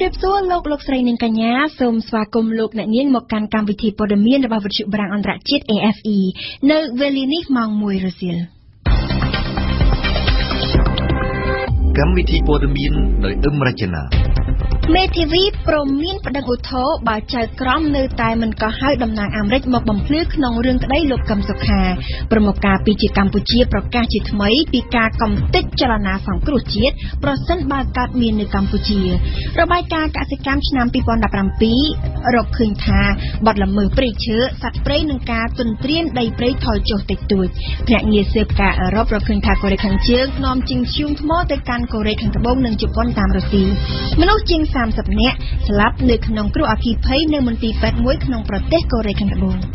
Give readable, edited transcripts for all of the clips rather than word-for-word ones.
รียบซัวโลกสไรนิงกัญญาสมสวากรมโลกเนียนหมกการการวิธีปอดเมียนระบาดวิจุบรังอันตรจิต AFE ในเวลีนิมังมวยรัสเซียการวิธีปอดเมียนโดยรจนาเมทีวีโปรมีนประดังอุทโธบาดใจกร้อมเนื้อตายมันก็ให้ดำนางอเมริกมาบ่มพลึกนองเรื่องได้ลบกำสุขาประมกาปีจิกัมพูชีประกาศจิตไหมปีกากำติดจรณาสังกรุจิตประสันบากัดมีในกัมพูชีระบายการกสิกรรมชนามปีปอนดับรำปีรบคืนทาบัดละมือปริเชื้อสัตว์เปรย์หนึ่งกาจนเตรียมได้เปรย์ถอยโจติดตุยแผงเงียเสือบการบคืนทาโกเรขังเชื้อนอมจิงชิวทมอแต่การโกเรขังกระบงหนึ่งจุดป้อนตามรัสเซียมนุษย์จริง30 เนี่ยสลับในขนมกรุอาภีเพย์ในมณฑลแปดมวยขนมประเทศเกาหลีขันตะบง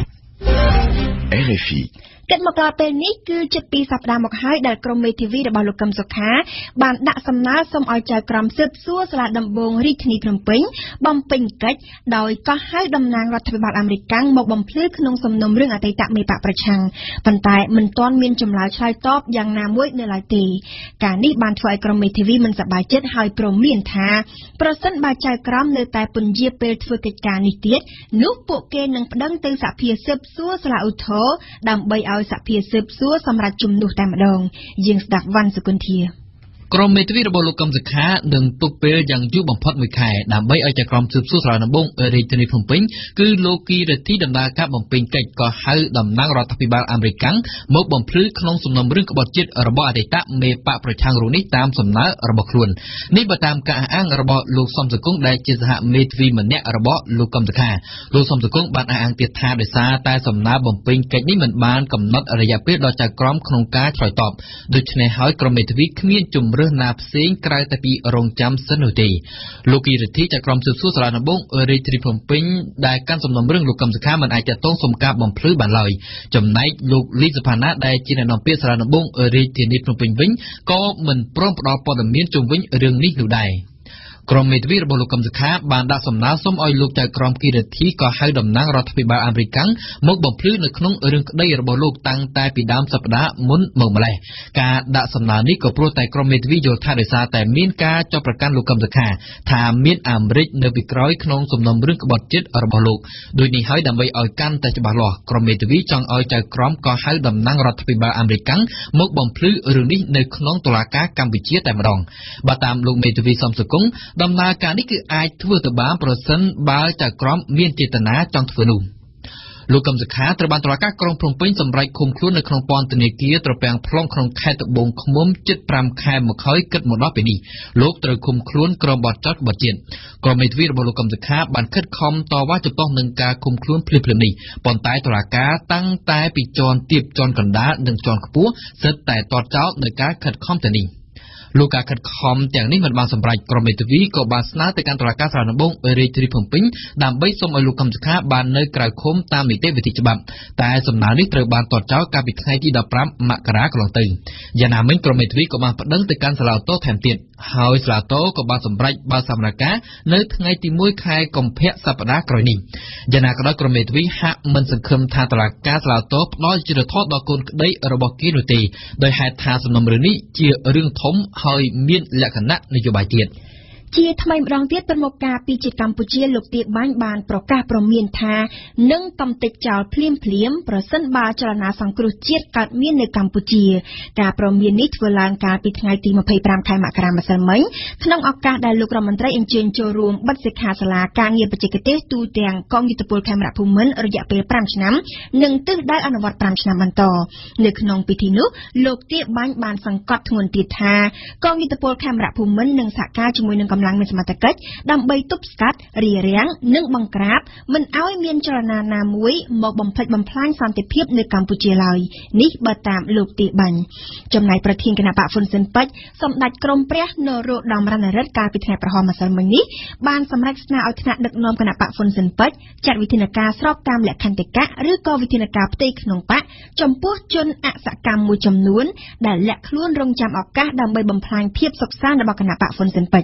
RFI เกิดมากลายเป็นนี้คือ7 ปีสัปดาห์หมกให้ดัดกรมเมทีวีระบาดลูกกำสุขาบานดักสำนักสมอใจกรมสืบซัวสลัดดำบงริทนีพรมปิงบอมปิงกัดโดยก็ให้ดำนางรัฐบาลอเมริกันหมกบอมพลื้ขนมสมนมเรื่องอติตะเมปะประชังปันตายมันต้อนมีนจำลายชายตอบอย่างนามวยในหลายตีการนี้บานถอยกรมเมทีวีมันสบายเจ็ดหายโปรเมียนท้าประสันบาใจกรมในแต่ปุญเยเปลทวกิจการนิเตียนุปเกนังพดังตือสัพเพียสืบซัวสละอุทโธดำใบเอาสัพเพียสืบซัวสำหรับจุ่มดูแต่มาดองยิงสดักวันสกุลเทียกรมเมทวีระบบโลกกำศึกษาหนึ่งตุกเปลยังยุบบังพัดมือไข่ดำใบเอาจากกรมสืบสู้สารนบงริทนิพงปิงคือโลกีรที่ดำนาคาบังปิงเกิดก็ให้ดำนางรัฐบาลอเมริกันมกบังพลื้ขนมสมนมเรื่องกบฏจิตระบบอดีตเมปะประชังรูนี้ตามสำนักระบบครุนนี่ประตามการอ้างระบบโลกสมสกุลได้จิตหะเมทวีเหมือนเนี้ยระบบโลกกำศึกษาโลกสมสกุลบ้านอ้างเตียทาโดยซาแต่สำนักบังปิงเกิดนี่เหมือนบ้านกำหนดระยะเพื่อเราจะกรมขนมการถอยตอบโดยในหอยกรมเมทวีขมิ้นจุ่มเรื่องนาเสียงกลายแต่ปีรงจำสนุตีโลกีรที่จากกรมสืบสู้สารนบงริทริพงปิงได้การสมนมเรื่องลูกกำศึกษามันอาจจะต้องสมการบ่มพลื้บันลอยจำในลูกลิสพานะได้จีนนอมเปียสารนบงริทริพงปิงวิงก็มันพร้อมปลอปอดเมียนจุ่มวิงเรื่องนี้อยู่ได้กรมเมทวีระบบลูกกำศึกษาบานดาสำนักส้มอ้อยลูกจากกรมกีรติก็ให้ดำนางรัฐบาลอเมริกันมกบ่มพลื้ในขนมเรื่องได้ระบบลูกตั้งแต่ปีดามสัปดาห์มุนเมืองมาเลยการดาสำนักนี้ก็โปรแต่กรมเมทวีโยธาโดยซาแต่มีนการจอบประกันลูกกำศึกษาทามีนอเมริกในปีร้อยขนมสมนมเรื่องกบฏจิตระบบลูกโดยนี้ให้ดำไปอ้อยกันแต่จะบาลอกรมเมทวีจังอ้อยจากกรมก็ให้ดำนางรัฐบาลอเมริกันมกบ่มพลื้เรื่องนี้ในขนมตุลาการกัมพูชีแต่มาดองบาตามลูกเมทวีสมสกุลดำนาการนี้คือไอทั่วตะบ้าประสันบาจากกรมเมียนเจตนาจังทวนุลูกกำศึกษาตระบันตระก้ากรองพรมปิ้งสำไรคุมคลุ้นในครองปอนตเนเกียตระแปงพล่องครองแค่ตะบงขมุมจิตปรำแค่หมกเฮยเกิดหมดรอบไปนี่ลูกตระคุมคลุ้นกรองบอดจัดบอดเจียนกรมเมทวีระบบลูกกำศึกษาบันคัดคอมต่อว่าจะต้องหนึ่งการคุมคลุ้นเพลิมนี่ปอนตายตระก้าตั้งตายปีจรเตียบจรกันดาหนึ่งจรขปัวเสร็จแต่ตอดเจ้าในการคัดคอมแต่นี่ลูกการขัดคอมจากนี้มันบางสำหรับกรมเมทวีก็บาสนาแต่การตรากาสารนบงริทริพงปิงดำใบสมอลูกคำศึกษาบานในกระคมตามนิเทศวิธีฉบับแต่สำนักนี้เติบานต่อเจ้าการปิดไงที่ดับพรำมกรากลองตึงยานามิงกรมเมทวีก็มาประดังแต่การสลาวโตแถมเตียนหายสลาวโตก็บาสำหรับบาสำนักการในไงที่มวยคายกรมเพะสัปดาห์กรณียานากระกรมเมทวีหะมันสังคมทางตรากาสลาวโตน้อยจะทอดดอกกุลได้ระบบกินุตีโดยหายทาสนมเรื่องนี้เจียเรื่องทมหายมีนและคณะนโยบายเตียนเจียทำไมรองเทียบเป็นโมกาปีจิตกัมพูชีลูกเตียบ้านบานประกาศประเมียนทานึ่งตำติดเจ้าเพลียมประสันบาจรณาสังกรุจิตกัดเมียนในกัมพูชีการประเมียนนิทเวลาการปีไงตีมาเพย์ปรามไข่มากรามาสมัยขนมอากาศได้ลูกรัฐมนตรีอินเจนโจรวมบัตรสิกขาสลาการเงียบปัจเจกเตตูแดงกองยุทธภูมิแคมราภูมิระยะเปรปรามชน้ำหนึ่งตึกได้อนุวัตปรามชน้ำมันต่อในขนมปีที่นุลูกเตียบ้านบานสังกัดงวนตีทากองยุทธภูมิแคมราภูมิหนึ่งสกัดจมวยหนึ่งกำลังในสมัติกัดดำใบตุบสกัดเรียเรียงนึ่งบังกราบมันเอาเมียนจรณานามวยหมอกบำเพ็ญบำพลางสันติเพียบในกัมพูชีลอยนี่บตามลูกตีบันจำนายประเทศคณะปะฝนเซนปัจสมเด็จกรมเปรียโนโรดำรันรัตการปิดแห่ประหอมาสมัยนี้บานสำนักนาเอาชนะดึกนอมคณะปะฝนเซนปัจจัดวิธีการสอบตามแหลกคันติกะหรือก็วิธีการปฏิขนมปะจมพูจนอัศกรรมมวยจำนวนได้แหลกล้วนรงจำออกกะดำใบบำพลางเพียบศกซ่านระบบคณะปะฝนเซนปัจ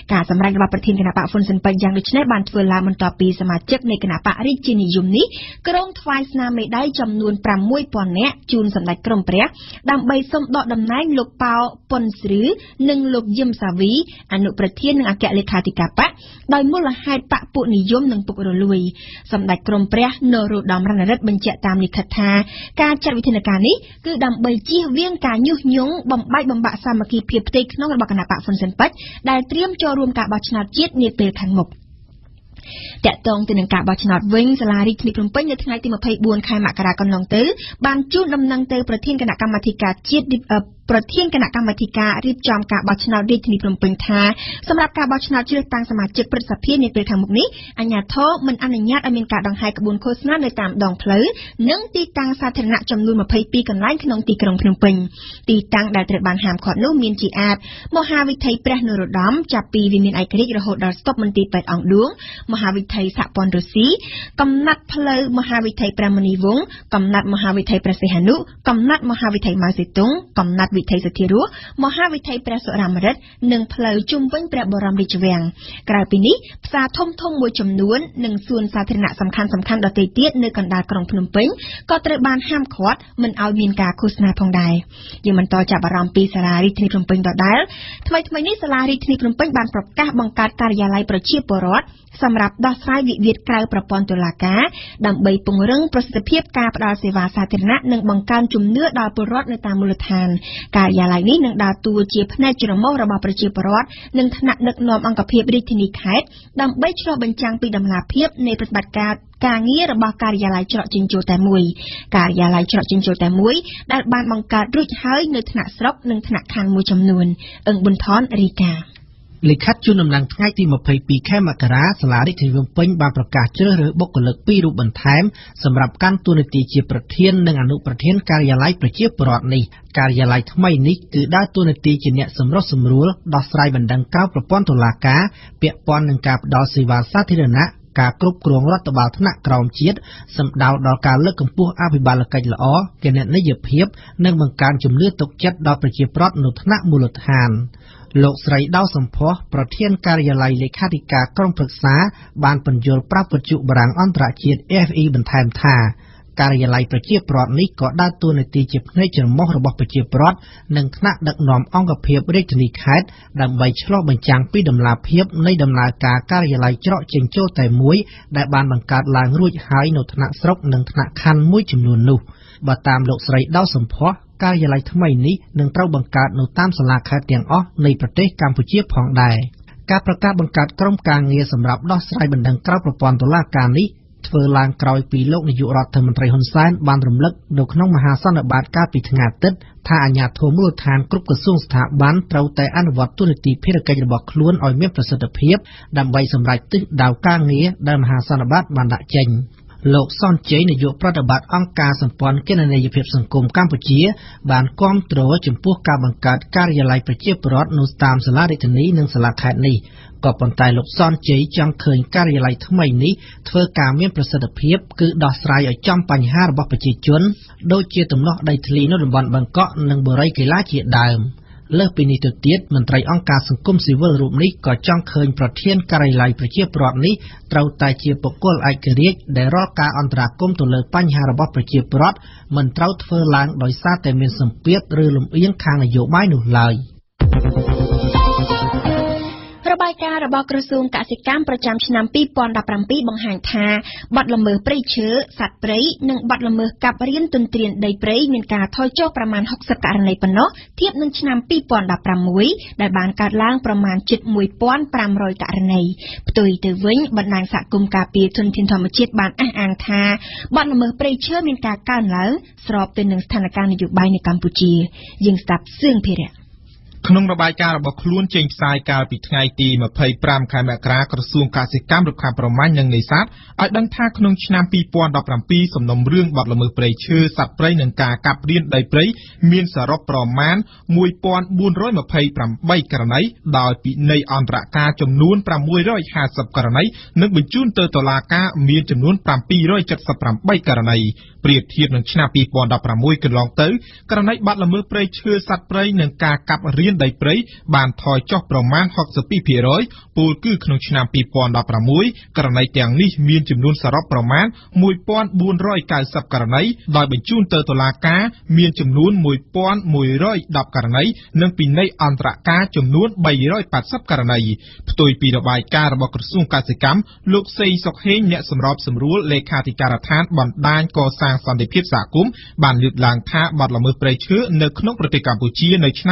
ការសម្រេចរបស់ប្រធានគណៈបកហ៊ុនស៊ិនប៉ិចយ៉ាងដូចនេះបានធ្វើឡើងបន្ទាប់ពីសមាជិកនៃគណៈបករាជានិយមនេះក្រុងថ្វាយស្នាមមេដាយចំនួន 6000 នាក់ជូនសម្ដេចក្រមព្រះដើម្បីសូមដកតំណែងលោកប៉ៅប៉ុនស្ឬនិងលោកយឹមសាវីអនុប្រធាននិងអគ្គលេខាធិការបកដោយមូលហេតុបកពួកនិយមនិងពុករលួយសម្ដេចក្រមព្រះនរោត្តមរណរដ្ឋបញ្ជាក់តាមលិខិតថាការចាត់វិធានការនេះគឺដើម្បីជៀសវាងការញុះញង់បំបែកបំបាក់សាមគ្គីភាពផ្ទៃក្នុងរបស់គណៈបកហ៊ុនស៊ិនប៉ិចដែលត្រៀមចូលរួមការបោះឆ្នោតជាតិនាពេលខាងមុខតាក់ទងទៅនឹងការបោះឆ្នោតវិញសាលារាជធានីភ្នំពេញនៅថ្ងៃទី24ខែមករាកន្លងទៅបានជូនដំណឹងទៅប្រធានគណៈកម្មាធិការជាតិប្រធានគណៈកម្មាធិការរៀបចំការបោះឆ្នោតរាជធានីភ្នំពេញថាសម្រាប់ការបោះឆ្នោតជ្រើសតាំងសមាជិកព្រឹទ្ធសភានាពេលខាងមុខនេះអាជ្ញាធរមិនអនុញ្ញាតឲ្យមានការដង្ហែក្បួនឃោសនានៅតាមដងផ្លូវនិងទីតាំងសាធារណៈចំនួន22កន្លែងក្នុងទីក្រុងភ្នំពេញទីតាំងដែលត្រូវបានហាមឃាត់នោះមានជាអាចមហាវិថីព្រះនរោត្តមចាប់ពីវិមានឯករាជ្យរហូតដល់ស្តុបមន្ទីរពេទ្យអង្គឌួងមហាវិថីសហព័ន្ធរុស្ស៊ីកំណាត់ផ្លូវមហាវិថីព្រះមុនីវង្សកំណាត់មហាវិថីព្រះសីហនុកំណាត់មហាវិថីម៉ៅសេតុងកំណាត់វិថីសទ្ធារស់មហាវិថីព្រះសុរាមរិទ្ធនិងផ្លូវជុំវិញព្រះបរមរាជវាំងក្រៅពីនេះផ្សារធំៗមួយចំនួននិងសួនសាធារណៈសំខាន់ៗដទៃទៀតនៅកណ្ដាលក្រុងភ្នំពេញក៏ត្រូវបានហាមឃាត់មិនឲ្យមានការឃោសនាផងដែរយើងបន្តចាប់អារម្មណ៍ពីសាលារាជធានីភ្នំពេញដដែលថ្មីៗនេះសាលារាជធានីភ្នំពេញបានប្រកាសបង្កើតការិយាល័យប្រជាពលរដ្ឋសម្រាប់ដោះស្រាយវិវាទក្រៅប្រព័ន្ធតុលាការដើម្បីពង្រឹងប្រសិទ្ធភាពការផ្តល់សេវាសាធារណៈនិងបង្កើនជំនឿដល់ពលរដ្ឋនៅតាមមូលដ្ឋានការិយាល័យនេះនឹងដើរតួជាផ្នែកច្រមុះរបស់ប្រជាពលរដ្ឋនិងថ្នាក់ដឹកនាំអង្គភាពរាជធានីខេត្តដើម្បីឆ្លុះបញ្ចាំងពីដំណាភាពនៃប្រតិបត្តិការងាររបស់ការិយាល័យច្រកចេញចូលតែមួយការិយាល័យច្រកចេញចូលតែមួយដែលបានបង្កើតរួចហើយនៅថ្នាក់ស្រុកនិងថ្នាក់ខណ្ឌមួយចំនួនអឹងប៊ុនថនរីកាលិខិតជូនដំណឹងថ្ងៃទី22ខែមករាសាលារាជធានីភ្នំពេញបានប្រកាសជ្រើសរើសបុគ្គលិក2រូបបន្ថែមសម្រាប់កាន់តួនាទីជាប្រធាននិងអនុប្រធានការិយាល័យប្រជាពលរដ្ឋនេះការិយាល័យថ្មីនេះគឺដើរតួនាទីជាអ្នកសម្រុះសម្រួលដោះស្រាយបណ្ដឹងក្រៅប្រព័ន្ធតុលាការពាក់ព័ន្ធនឹងការផ្តល់សេវាសាធារណៈការគ្រប់គ្រងរដ្ឋបាលថ្នាក់ក្រោមជាតិសម្ដៅដល់ការលើកកម្ពស់អភិបាលកិច្ចល្អគណនេយ្យភាពនិងបង្កើនជំនឿទុកចិត្តដល់ប្រជាពលរដ្ឋនៅថ្នាក់មូលដ្ឋានលោកស្រីដៅសំផស្សប្រធានការិយាល័យលេខាធិការក្រុមប្រឹក្សាបានពន្យល់ប្រាប់វិទ្យុបារាំងអន្តរជាតិ AFE បន្ថែមថាការិយាល័យប្រជាពលរដ្ឋនេះក៏ដើរតួនាទីជាភ្នែកច្រមុះរបស់ប្រជាពលរដ្ឋនិងថ្នាក់ដឹកនាំអង្គភាពរាជធានីខេត្តដើម្បីឆ្លុះបញ្ចាំងពីដំណាភាពនៃដំណើរការការិយាល័យច្រកចេញចូលតែមួយដែលបានបង្កើតឡើងរួចហើយនៅថ្នាក់ស្រុកនិងថ្នាក់ខណ្ឌមួយចំនួននោះបើតាមលោកស្រីដៅសំផស្សការិយាល័យថ្មីនេះនឹងត្រូវបង្កើតនៅតាមសាលាខេត្តទាំងអស់នៃប្រទេសកម្ពុជាផងដែរការប្រកាសបង្កើតក្រុមការងារសម្រាប់ដោះស្រាយបណ្ដឹងក្រៅប្រព័ន្ធតុលាការនេះធ្វើឡើងក្រោយពីលោកនាយករដ្ឋមន្ត្រីហ៊ុនសែនបានរំលឹកនៅក្នុងមហាសន្និបាតកាលពីថ្ងៃអាទិត្យថាអាជ្ញាធរមូលដ្ឋានគ្រប់ក្រសួងស្ថាប័នត្រូវតែអនុវត្តតួនាទីភារកិច្ចរបស់ខ្លួនឲ្យមានប្រសិទ្ធភាពដើម្បីសម្រេចទិសដៅការងារដែលមហាសន្និបាតបានដាក់ចេញលោកសនជ័យនាយកប្រតិបត្តិអង្គការសម្ព័ន្ធគណនេយ្យភាពសង្គមកម្ពុជាបានគាំទ្រចំពោះការបង្កើតការិយាល័យប្រជាពលរដ្ឋនៅតាមសាលារាជធានីនិងសាលាខេត្តនេះក៏ប៉ុន្តែលោកសនជ័យចង់ឃើញការិយាល័យថ្មីនេះធ្វើការមានប្រសិទ្ធភាពគឺដោះស្រាយឲ្យចំបញ្ហារបស់ប្រជាជនដូចជាទំនាស់ដីធ្លីនៅតំបន់បឹងកក់និងបុរីកីឡាជាដើមលើសពីនេះទៅទៀតមន្ត្រីអង្គការសង្គមស៊ីវិលរូបនេះក៏ចង់ឃើញប្រធានការិយាល័យប្រជាពលរដ្ឋនេះត្រូវតែជាបុគ្គលឯករាជ្យដែលរាល់ការអន្តរាគមន៍ទៅលើបញ្ហារបស់ប្រជាពលរដ្ឋមិនត្រូវធ្វើឡើងដោយសារតែមានសម្ពាធឬលំអៀងខាងនយោបាយនោះឡើយរបាយការណ៍របស់ក្រសួងកសិកម្មប្រចាំឆ្នាំ2017បង្ហាញថាបទល្មើសព្រៃឈើសត្វព្រៃនិងបទល្មើសកាប់រៀនទន្ទ្រានដីព្រៃមានការថយចុះប្រមាណ60ករណីប៉ុណ្ណោះធៀបនឹងឆ្នាំ2016ដែលបានកើតឡើងប្រមាណជិត1500ករណីផ្ទុយទៅវិញបណ្ដាញសហគមន៍ការពារធនធានធម្មជាតិបានអះអាងថាបទល្មើសព្រៃឈើមានការកើនឡើងស្របទៅនឹងស្ថានភាពនយោបាយនៅកម្ពុជាយើងស្ដាប់សឿងភិរៈក្នុងរបាយការណ៍របស់ខ្លួនចេញផ្សាយកាលពីថ្ងៃទី25ខែមករាក្រសួងកសិកម្មរុក្ខាប្រមាញ់និងនេសាទឲ្យដឹងថាក្នុងឆ្នាំ2017សំណុំរឿងបទល្មើសព្រៃឈើសត្វព្រៃនិងការកាប់រៀនដីព្រៃមានសរុបប្រមាណ1428ករណីដោយពិន័យអន្តរការចំនួន650ករណីនិងបញ្ជូនទៅតុលាការមានចំនួន778ករណីប្រៀបធៀបនឹងឆ្នាំ2016កន្លងទៅករណីបទល្មើសព្រៃឈើសត្វព្រៃនិងការកាប់រៀននដីព្រៃបានថយចុះប្រមាណ 62% ពលគឺក្នុងឆ្នាំ 2016 ករណីទាំងនេះមានចំនួនសរុបប្រមាណ 1490 ករណីដោយបញ្ជូនទៅតុលាការមានចំនួន 1110 ករណីនិងពិន័យអន្តរការចំនួន 380 ករណីផ្ទុយពីរបាយការណ៍របស់ក្រសួងកសិកម្មលោកសេងសុកហេងអ្នកសម្របសម្រួលលេខាធិការដ្ឋានបណ្ដាញកសាងសន្តិភាពសហគមន៍បានលើកឡើងថាបទល្មើសព្រៃឈើនៅក្នុងប្រទេសកម្ពុជានៅឆ្នាំ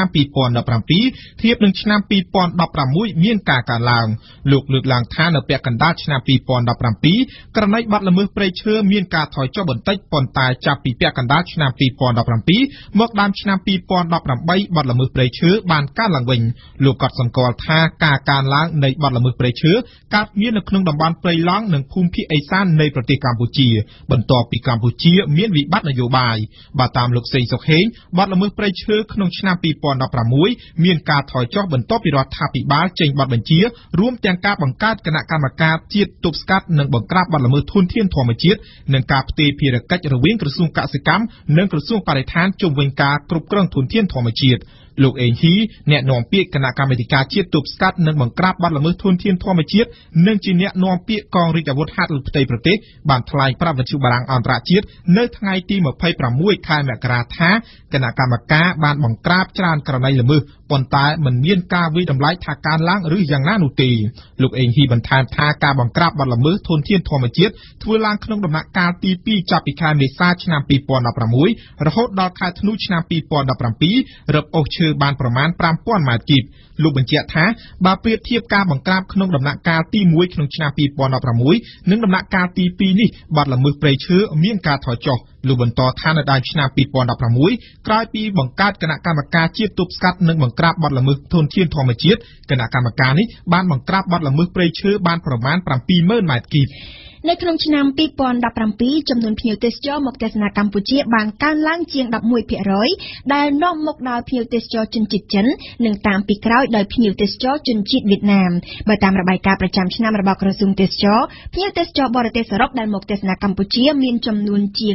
2017 ធៀបនឹងឆ្នាំ 2016 មានការកើនឡើងលោកលើកឡើងថានៅពាក់កណ្ដាលឆ្នាំ 2017 ករណីបទល្មើសព្រៃឈើមានការថយចុះបន្តិចប៉ុន្តែចាប់ពីពាក់កណ្ដាលឆ្នាំ 2017 មកដើមឆ្នាំ 2018 បទល្មើសព្រៃឈើបានកើនឡើងវិញលោកក៏សម្គាល់ថាការកើនឡើងនៃបទល្មើសព្រៃឈើកើតមាននៅក្នុងតំបន់ព្រៃឡង់និងភូមិភាគឦសាននៃប្រទេសកម្ពុជាបន្ទាប់ពីកម្ពុជាមានវិបត្តិនយោបាយបើតាមលោកសេងសុកហេងបទល្មើសព្រៃឈើក្នុងឆ្នាំ 2016 មានការថយចុះបន្ទាប់ពីរដ្ឋាភិបាលចេញបទបញ្ជារួមទាំងការបង្កើតគណៈកម្មការជាតិទប់ស្កាត់និងបង្ក្រាបបទល្មើសធនធានធម្មជាតិនិងការផ្ទេរភារកិច្ចរវាងក្រសួងកសិកម្មនិងក្រសួងបរិស្ថានជុំវិញការគ្រប់គ្រងធនធានធម្មជាតិលោកអេងហ៊ីអ្នកនាំពាក្យគណៈកម្មាធិការជាតិទប់ស្កាត់និងបង្ក្រាបបទល្មើសធនធានធម្មជាតិនិងជាអ្នកនាំពាក្យកងរាជអាវុធហត្ថលើផ្ទៃប្រទេសបានថ្លែងប្រាប់វិទ្យុបារាំងអន្តរជាតិនៅថ្ងៃទី 26 ខែមករាថាគណៈកម្មការបានបង្ក្រាបច្រើនករណីល្មើសប៉ុន្តែមិនមានការវិតម្លៃថាកើនឡើងឬយ៉ាងណានោះទេលោកអេងហ៊ីបន្ថែមថាការបង្ក្រាបបទល្មើសធនធានធម្មជាតិធ្វើឡើងក្នុងដំណាក់កាលទី2ចាប់ពីខែមេសាឆ្នាំ 2016 រហូតដល់ខែធ្នូឆ្នាំ 2017 រឹបអូសឈើបានប្រមាណ 5000 ម៉ែត្រគីបលោកបញ្ជាក់ថាបើប្រៀបធៀបការបង្ក្រាបក្នុងដំណាក់កាលទី1ក្នុងឆ្នាំ 2016 និងដំណាក់កាលទី2នេះបទល្មើសព្រៃឈើមានការថយចុះលោកបន្តថានៅដើមឆ្នាំ 2016 ក្រោយពីបង្កើតគណៈកម្មការជាតិទប់ស្កាត់និងបង្ក្រាបបទល្មើសធនធានធម្មជាតិគណៈកម្មការនេះបានបង្ក្រាបបទល្មើសព្រៃឈើបានប្រមាណ 70000 ម៉ែត្រគីបនៅក្នុងឆ្នាំ 2017 ចំនួនភ្ញៀវទេសចរមកទស្សនាកម្ពុជាបានកើនឡើងជាង 11% ដែលនាំមកដោយភ្ញៀវទេសចរជនជាតិចិននិងតាមពីក្រោយដោយភ្ញៀវទេសចរជនជាតិវៀតណាមបើតាមរបាយការណ៍ប្រចាំឆ្នាំរបស់ក្រសួងទេសចរភ្ញៀវទេសចរបរទេសសរុបដែលមកទស្សនាកម្ពុជាមានចំនួនជាង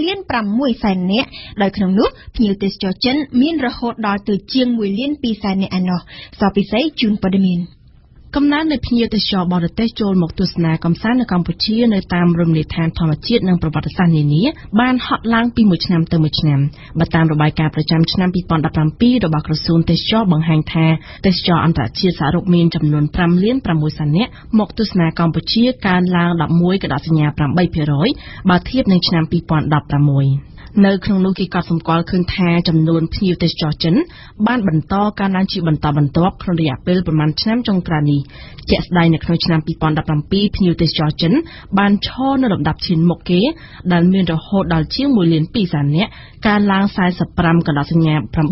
5.6 សែននាក់ដោយក្នុងនោះភ្ញៀវទេសចរចិនមានរហូតដល់ទៅជាង 1.2 សែននាក់ឯណោះសពិសេសជូនព័ត៌មានកំណើននៃភ្ញៀវទេសចរបរទេសចូលមកទស្សនាកម្សាន្តនៅកម្ពុជានៅតាមរមណីយដ្ឋានធម្មជាតិនិងប្រវត្តិសាស្ត្រនានាបានហក់ឡើងពីមួយឆ្នាំទៅមួយឆ្នាំបើតាមរបាយការណ៍ប្រចាំឆ្នាំ 2017 របស់ក្រសួងទេសចរបង្ហាញថាទេសចរអន្តរជាតិសរុបមានចំនួន 5.6 សែននាក់មកទស្សនាកម្ពុជាកើនឡើង 11 កដកសញ្ញា 8% បើធៀបនឹងឆ្នាំ 2016នៅក្នុងនោះគេក៏សម្គាល់ឃើញថាចំនួនភ្ញៀវទេសចរចិនបានបន្តកើនឡើងជាបន្តបន្ទាប់ក្នុងរយៈពេលប្រមាណឆ្នាំចុងក្រោយនេះជាក់ស្ដែងនៅក្នុងឆ្នាំ 2017 ភ្ញៀវទេសចរចិនបានឈរនៅលំដាប់ឈានមុខគេដែលមានរហូតដល់ជាង 1.2 សែននាក់កើនឡើង 45 កដកសញ្ញា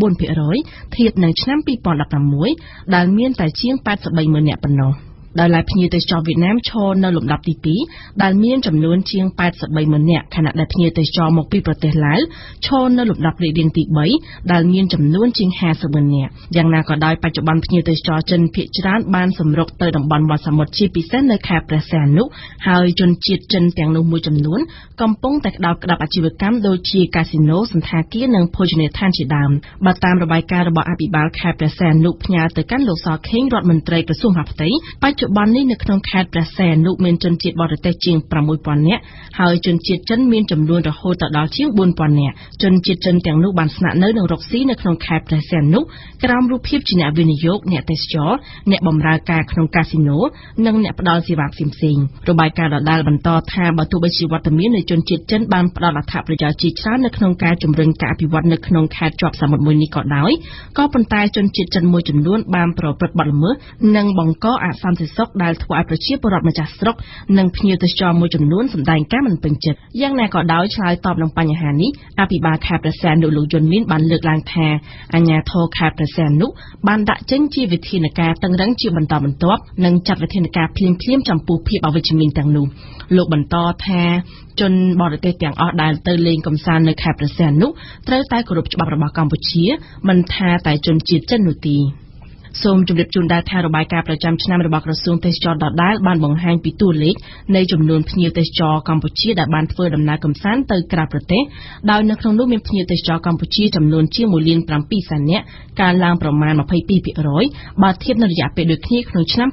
9% ធៀបនឹងឆ្នាំ 2016 ដែលមានតែជាង 83,000 នាក់ប៉ុណ្ណោះដោយឡែកភ្ញៀវទេសចរវៀតណាមឈរនៅលំដាប់ទី2ដែលមានចំនួនជាង 83,000 នាក់ខណៈដែលភ្ញៀវទេសចរមកពីប្រទេសឡាវឈរនៅលំដាប់លេខរៀងទី3ដែលមានចំនួនជាង 50,000 នាក់យ៉ាងណាក៏ដោយបច្ចុប្បន្នភ្ញៀវទេសចរចិនភាគច្រើនបានសម្រុកទៅតំបន់មាត់សមុទ្រជាពិសេសនៅខេត្តព្រះសីហនុហើយជនជាតិចិនទាំងនោះមួយចំនួនកំពុងតែក្តោបក្តាប់អាជីវកម្មដូចជាកាស៊ីណូសន្តាគារនិងភោជនីយដ្ឋានជាដើមបើតាមរបាយការណ៍របស់អភិបាលខេត្តព្រះសីហនុផ្ញើទៅកាន់លោកសខេងរដ្ឋមន្ត្រីក្រសួងមហាផ្ទៃបច្ចុប្បន្ននេះនៅក្នុងខេត្តព្រះសីហនុមានជនជាតិបរទេសជាង 6,000 នាក់ហើយជនជាតិចិនមានចំនួនរហូតដល់ជាង 4,000 នាក់ជនជាតិចិនទាំងនោះបានស្នាក់នៅនិងរកស៊ីនៅក្នុងខេត្តព្រះសីហនុក្រោមរូបភាពជាអ្នកវិនិយោគអ្នកទេសចរអ្នកបម្រើការក្នុងកាស៊ីណូនិងអ្នកផ្ដល់សេវាផ្សេងៗរបាយការណ៍ដដែលបន្តថាបើទោះបីជាវត្តមាននៃជនជាតិចិនបានផ្ដល់អត្ថប្រយោជន៍ជាច្រើននៅក្នុងការជំរុញការអភិវឌ្ឍនៅក្នុងខេត្តជាប់សមុទ្រមួយនេះក៏ដោយក៏ប៉ុន្តែជនជាតិចិនមួយចំនួនបានប្រព្រឹត្តបទល្មើសនិងបង្កអសន្តិសុខដែលធ្វើឲ្យប្រជាពលរដ្ឋម្ចាស់ស្រុកនិងភ្ញៀវទេសចរមួយចំនួនសម្ដែងការមិនពេញចិត្តយ៉ាងណាក៏ដោយឆ្លើយតបនឹងបញ្ហានេះអភិបាលខេត្តព្រះសីហនុលោកយុនមីនបានលើកឡើងថាអាជ្ញាធរខេត្តព្រះសីហនុបានដាក់ចេញជាវិធានការតឹងរ៉ឹងជាបន្តបន្ទាប់និងចាត់វិធានការភ្លាមៗចំពោះភាពអវិជ្ជមានទាំងនោះលោកបន្តថាជនបរទេសទាំងអស់ដែលទៅលេងកម្សាន្តនៅខេត្តព្រះសីហនុត្រូវតែគោរពច្បាប់របស់កម្ពុជាមិនថាតែជនជាតិចិននោះទេសូមជម្រាបជូនដែរថារបាយការណ៍ប្រចាំឆ្នាំរបស់ក្រសួងទេសចរដដែលបានបង្ហាញពីតួលេខនៃចំនួនភ្ញៀវទេសចរកម្ពុជាដែលបានធ្វើដំណើរកម្សាន្តទៅក្រៅប្រទេសដោយនៅក្នុងនោះមានភ្ញៀវទេសចរកម្ពុជាចំនួនជាង 1.7 លាននាក់កើនឡើងប្រមាណ 22% បើធៀបនឹងរយៈពេលដូចគ្នាក្នុងឆ្នាំ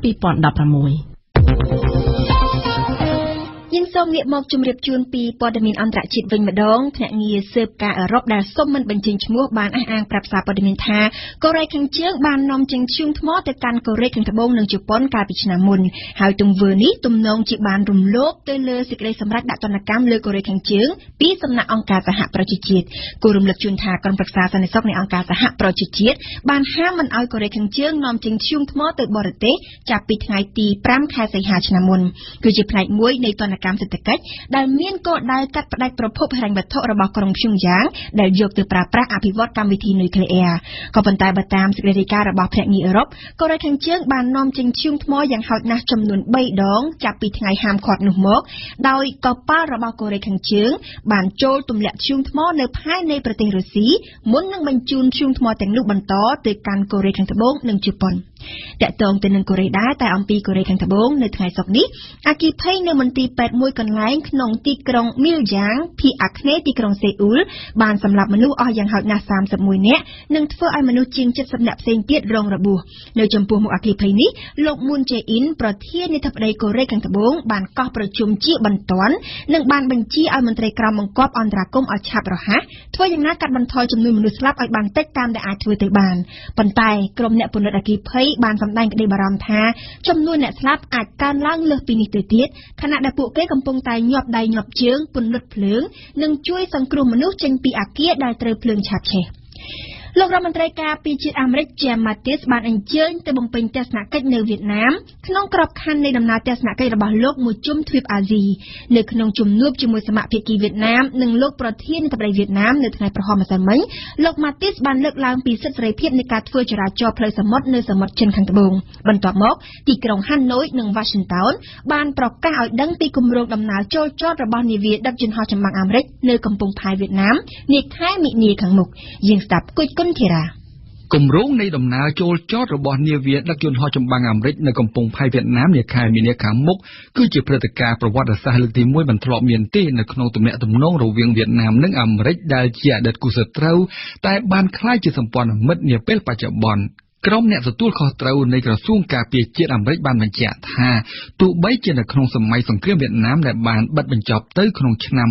2016 យើងសូមងាកមកជម្រាបជូនពីព័ត៌មានអន្តរជាតិវិញម្ដងភ្នាក់ងារស៊ើបការអឺរ៉ុបដែលសុំមិនបញ្ចេញឈ្មោះបានអះអាងប្រាប់សារព័ត៌មានថាកូរ៉េខាងជើងបាននាំចេញធ្យូងថ្មទៅកាន់កូរ៉េខាងត្បូងនិងជប៉ុនកាលពីឆ្នាំមុនហើយទង្វើនេះទំនងជាបានរំលោភទៅលើសេចក្តីសម្រេចដាក់ទណ្ឌកម្មលើកូរ៉េខាងជើងពីសំណាក់អង្គការសហប្រជាជាតិគូរំលឹកជូនថាក្រុមប្រឹក្សាសន្តិសុខនៃអង្គការសហប្រជាជាតិបានហាមមិនឲ្យកូរ៉េខាងជើងនាំចេញធ្យូងថ្មទៅបរទេសចាប់ពីថ្ងៃទី5ខែសីហាឆ្នាំមុនគឺជាផ្នែកមួយនៃទណ្ឌកម្មសេដ្ឋកិច្ចដែលមានគោលដៅកាត់ផ្តាច់ប្រភពហិរញ្ញវត្ថុរបស់ក្រុងព្យុងយ៉ាងដែលយកទៅប្រើប្រាស់អភិវឌ្ឍកម្មវិធីនុយក្លេអ៊ែរក៏ប៉ុន្តែបើតាមសេចក្តីរាយការណ៍របស់ភ្នាក់ងារអឺរ៉ុបកូរ៉េខាងជើងបាននាំចេញធ្យូងថ្មយ៉ាងហោចណាស់ចំនួន3ដងចាប់ពីថ្ងៃហាមឃាត់នោះមកដោយកប៉ាល់របស់កូរ៉េខាងជើងបានចូលទម្លាក់ធ្យូងថ្មនៅផែននៃប្រទេសរុស្ស៊ីមុននឹងបញ្ជូនធ្យូងថ្មទាំងនោះបន្តទៅកាន់កូរ៉េខាងត្បូងនិងជប៉ុនតាក់ទងទៅនឹងកូរ៉េដែរតែអំពីកូរ៉េខាងត្បូងនៅថ្ងៃសុក្រនេះអគ្គិភ័យនៅមន្ទីរពេទ្យមួយកន្លែងក្នុងទីក្រុងមីលយ៉ាងភាគអាគ្នេយ៍ទីក្រុងសេអ៊ូលបានសម្លាប់មនុស្សអស់យ៉ាងហោចណាស់31នាក់និងធ្វើឲ្យមនុស្សជាង70នាក់ផ្សេងទៀតរងរបួសនៅចំពោះមុខអគ្គិភ័យនេះលោកមូនជេអ៊ីនប្រធានាធិបតីកូរ៉េខាងត្បូងបានកោះប្រជុំជាបន្ទាន់និងបានបញ្ជាឲ្យមន្ត្រីក្រមបង្គាប់អន្តរាគមន៍ឲ្យឆាប់រហ័សធ្វើយ៉ាងណាកាត់បន្ថយចំនួនមនុស្សស្លាប់ឲ្យបានតិចតាមដែលអាចធ្វើទៅបានប៉ុន្តែក្រុមអ្នកពន្លត់អគ្គិភ័យបានសម្ដែងក្តីបារម្ភថាចំនួនអ្នកស្លាប់អាចកើនឡើងលើសពីនេះទៅទៀតខណៈដែលពួកគេកំពុងតែញាប់ដៃញាប់ជើងពន្លត់ភ្លើងនិងជួយសង្គ្រោះមនុស្សចេញពីអគារដែលត្រូវភ្លើងឆាបឆេះលោករដ្ឋមន្ត្រីការពារជាតិអាមេរិក Jim Mattis បានអញ្ជើញទៅបំពេញទស្សនកិច្ចនៅវៀតណាមក្នុងក្របខ័ណ្ឌនៃដំណើរទស្សនកិច្ចរបស់លោកមួយជុំទ្វីបអាស៊ីនៅក្នុងជំនួបជាមួយសមាភាគីវៀតណាមនិងលោកប្រធានាធិបតីវៀតណាមនៅថ្ងៃប្រហោះម្សិលមិញលោក Mattis បានលើកឡើងពីសិទ្ធិសេរីភាពនៃការធ្វើចរាចរណ៍ផ្លូវសមុទ្រនៅសមុទ្រចិនខាងត្បូងបន្ទាប់មកទីក្រុង Hanoi និង Washington បានប្រកាសឲ្យដឹងពីគម្រោងដំណើរចូលចតរបស់នាវាដឹកយន្តហោះចម្បាំងអាមេរិកនៅកំពង់ផែវៀតណាមនាខែមិនិនាខាងមុខយើងស្ដាប់គុជគុនធីរ៉ាគម្រោងនៃដំណើរចូលចតរបស់នាវាដឹកយន្តហោះចម្បាំងអាមេរិកនៅកំពង់ផែវៀតណាមនាខែមីនាខាងមុខគឺជាព្រឹត្តិការណ៍ប្រវត្តិសាស្ត្រលើកទី1មិនធ្លាប់មានទេនៅក្នុងទំនាក់ទំនងរវាងវៀតណាមនិងអាមេរិកដែលជាអតីតគូសត្រូវតែបានក្លាយជាសម្ព័ន្ធមិត្តនាពេលបច្ចុប្បន្នក្រុមអ្នកទទួលខុសត្រូវនៃក្រសួងការពារជាតិអាមេរិកបានបញ្ជាក់ថាទោះបីជានៅក្នុងសម័យសង្គ្រាមវៀតណាមដែលបានបិទបញ្ចប់ទៅក្នុងឆ្នាំ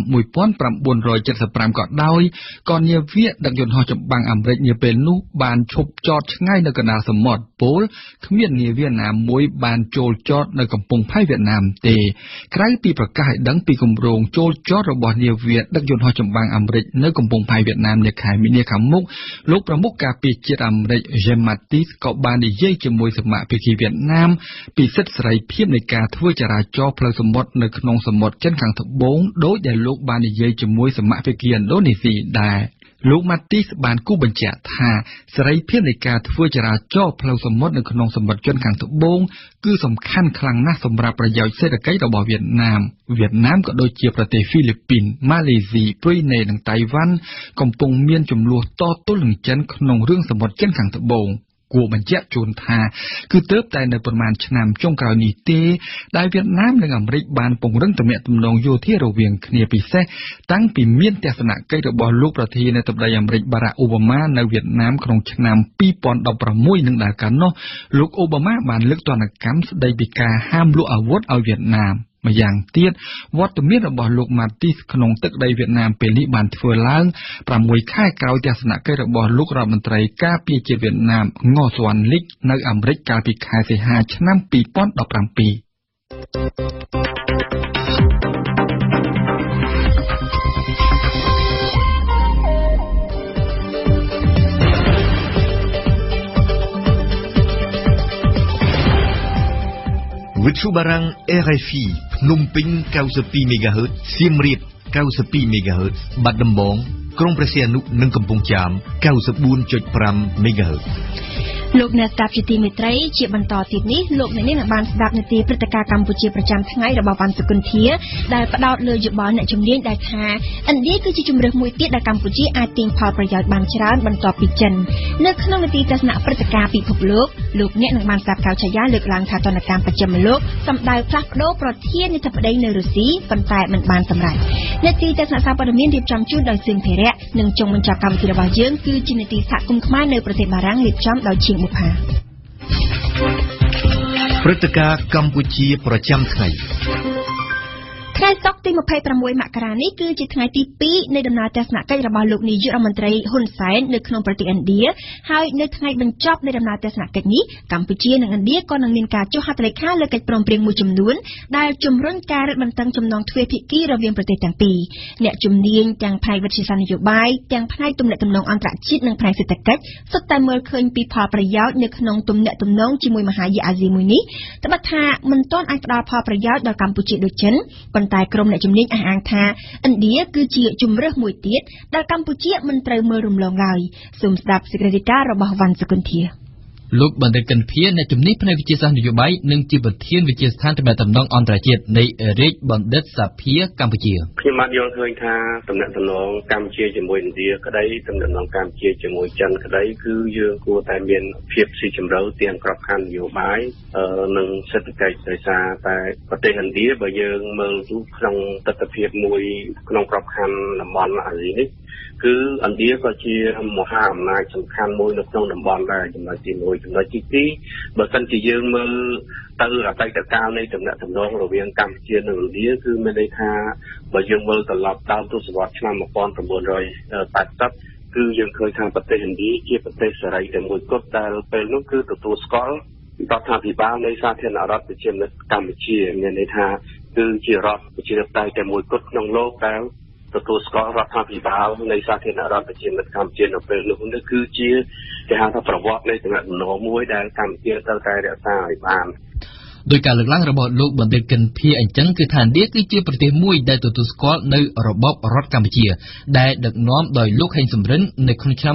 1975ក៏ដោយក៏នាវាដឹកយន្តហោះចម្បាំងអាមេរិកនាពេលនោះបានឈប់ចតឆ្ងាយនៅកណ្ដាលសមុទ្រពោលគ្មាននាវាណាមួយបានចូលចតនៅកំពង់ផែវៀតណាមទេក្រៅពីប្រកាសឲ្យដឹងពីគម្រោងចូលចតរបស់នាវាដឹកយន្តហោះចម្បាំងអាមេរិកនៅកំពង់ផែវៀតណាមនាខែមីនាខាងមុខលោកប្រមុខការពារជាតិអាមេរិក Jim Mattis ក៏បាននិយាយជាមួយសមាភាគីវៀតណាមពីសិទ្ធិសេរីភាពនៃការធ្វើចរាចរណ៍ផ្លូវសមុទ្រនៅក្នុងសមុទ្រចិនខាងត្បូងដោយដែលលោកបាននិយាយជាមួយសមាភាគីឥណ្ឌូនេស៊ីដែរលោក Mattis បានគូបញ្ជាក់ថាសេរីភាពនៃការធ្វើចរាចរណ៍ផ្លូវសមុទ្រនៅក្នុងសមុទ្រចិនខាងត្បូងគឺសំខាន់ខ្លាំងណាស់សម្រាប់ប្រយោជន៍សេដ្ឋកិច្ចរបស់វៀតណាមក៏ដូចជាប្រទេសហ្វីលីពីនម៉ាឡេស៊ីព្រុយណេនិងតៃវ៉ាន់កំពុងមានចំនួនតទល់នឹងចិនក្នុងរឿងសមុទ្រចិនខាងត្បូងគួរបញ្ជាក់ជូនថាគឺទើបតែនៅប្រមាណឆ្នាំចុងក្រោយនេះទេដែលវៀតណាមនិងអាមេរិកបានពង្រឹងទំនាក់ទំនងយោធារវាងគ្នាពិសេសតាំងពីមានទស្សនកិច្ចរបស់លោកប្រធានាធិបតីអាមេរិកបារ៉ាក់អូបាម៉ានៅវៀតណាមក្នុងឆ្នាំ2016នឹងដែលកាលនោះលោកអូបាម៉ាបានលើកទណ្ឌកម្មស្តីពីការហាមលក់អាវុធឲ្យវៀតណាមម្យ៉ាងទៀតវត្តមានរបស់លោក Mattis ក្នុងទឹកដីវៀតណាមពេលនេះបានធ្វើឡើង6ខែក្រោយទស្សនកិច្ចរបស់លោករដ្ឋមន្ត្រីការពារជាតិវៀតណាមង៉ូស៊ួនលីកនៅអាមេរិកកាលពីខែសីហាឆ្នាំ 2017វិទ្យុបារាំង RFI ភ្នំពេញ92 MHz សៀមរាប92 MHz បាត់ដំបងក្រុងព្រះសីហនុនិងកំពង់ចាម 94.5 MHz លោកអ្នកស្ដាប់ជាទីមេត្រីជាបន្តទៀតនេះលោកអ្នកនាងបានស្ដាប់នាទីព្រឹត្តិការណ៍កម្ពុជាប្រចាំថ្ងៃរបស់វ៉ាន់សុគន្ធាដែលផ្ដោតលើយោបល់អ្នកជំនាញដែលថាឥណ្ឌាគឺជាជំរើសមួយទៀតដែលកម្ពុជាអាចទាញផលប្រយោជន៍បានច្រើនបន្ទាប់ពីចិននៅក្នុងនាទីទស្សនៈព្រឹត្តិការណ៍ពិភពលោកអ្នកនឹងបានស្ដាប់កៅឆាយាលើកឡើងថាទណ្ឌកម្មបច្ចិមលោកសម្ដៅផ្លាស់ប្ដូរប្រធានាធិបតីនៅរុស្ស៊ីប៉ុន្តែមិនបានសម្រេចនាទីទស្សនៈសារព័ត៌មានរៀបចំជូនដោយសៀងភារៈនិងចុងបញ្ចប់កម្មវិធីរបស់យើងគឺជានាទីសហគមន៍ខ្មែរនៅប្រទេសបារាំងរៀបចំដោយឈៀងបុប្ផាព្រឹត្តិការណ៍កម្ពុជាប្រចាំថ្ងៃថ្ងៃសុក្រទី26មករានេះគឺជាថ្ងៃទី2នៃដំណើរទស្សនកិច្ចរបស់លោកនាយករដ្ឋមន្ត្រីហ៊ុនសែននៅក្នុងប្រទេសឥណ្ឌាហើយនៅថ្ងៃបញ្ចប់នៃដំណើរទស្សនកិច្ចនេះកម្ពុជានិងឥណ្ឌាក៏នឹងមានការចុះហត្ថលេខាលើកិច្ចព្រមព្រៀងមួយចំនួនដែលជំរុញការរឹតបន្តឹងចំណងទ្វេភាគីរវាងប្រទេសទាំងពីរអ្នកជំនាញទាំងផ្នែកវិទ្យាសាស្ត្រនយោបាយទាំងផ្នែកទំនាក់ទំនងអន្តរជាតិនិងផ្នែកសេដ្ឋកិច្ចសុទ្ធតែមើលឃើញពីផលប្រយោជន៍នៅក្នុងទំនាក់ទំនងជាមួយមហាយានអាស៊ីមួយនេះត្បិតថាមិនទាន់អាចផ្ដល់ផលប្រយោជន៍ដល់កម្ពុជាដូចចិនប៉ុន្តែក្រុមអ្នកជំនាញអះអាងថាឥណ្ឌាគឺជាជំរើសមួយទៀតដែលកម្ពុជាមិនត្រូវមើលរំលងឡើយសូមស្ដាប់សេចក្តីរាយការណ៍របស់វ៉ាន់សុគន្ធាលោកបណ្ឌិតកិនភៀអ្នកជំនាញផ្នែកវិទ្យាសាស្ត្រនយោបាយនិងជាប្រធានវិទ្យាស្ថានទំនាក់ទំនងអន្តរជាតិនៃរាជបណ្ឌិតសភាកម្ពុជាខ្ញុំបានយល់ឃើញថាទំនាក់ទំនងកម្ពុជាជាមួយឥណ្ឌាក្តីទំនាក់ទំនងកម្ពុជាជាមួយចិនក្តីគឺយើងគួរតែមានភាពស៊ីជម្រៅទាំងក្របខ័ណ្ឌនយោបាយនិងសេដ្ឋកិច្ចដោយសារតែប្រទេសឥណ្ឌាបើយើងមើលទៅក្នុងទស្សនវិជ្ជាមួយក្នុងក្របខ័ណ្ឌតំបន់អាស៊ីនេះគឺឥណ្ឌាក៏ជាមហាអំណាចសំខាន់មួយនៅក្នុងតំបន់ដែរចំណុចទី1ចំណុចទី2បើសិនជាយើងមើលទៅអតីតកាលនៃទំនាក់ទំនងរវាងកម្ពុជានិងឥណ្ឌាគឺមានន័យថាបើយើងមើលត្រឡប់ដើមទសវត្សរ៍ឆ្នាំ1980គឺយើងឃើញថាប្រទេសឥណ្ឌាជាប្រទេសសេរីតែមួយគត់ដែលពេលនោះគឺទទួលស្គាល់រដ្ឋាភិបាលនៃសាធារណរដ្ឋប្រជាមានិតកម្ពុជាមានន័យថាគឺជារដ្ឋប្រជាធិបតេយ្យតែមួយគត់ក្នុងលោកដែលទទួលស្គាល់រដ្ឋាភិបាលនៃសាធារណរដ្ឋប្រជាមានិតកម្ពុជានៅពេលនោះនេះគឺជាគេហៅថាប្រវត្តិនៃទំនាក់ទំនងមួយដែលកម្ពុជាត្រូវតែរក្សាឲ្យបានដោយការលើកឡើងរបស់លោកបណ្ឌិតកិនភៀអញ្ចឹងគឺថាឥណ្ឌាគឺជាប្រទេសមួយដែលទទួលស្គាល់នៅរបបរដ្ឋកម្ពុជាដែលដឹកនាំដោយលោកហេងសំរិននៅក្នុងឆ្នាំ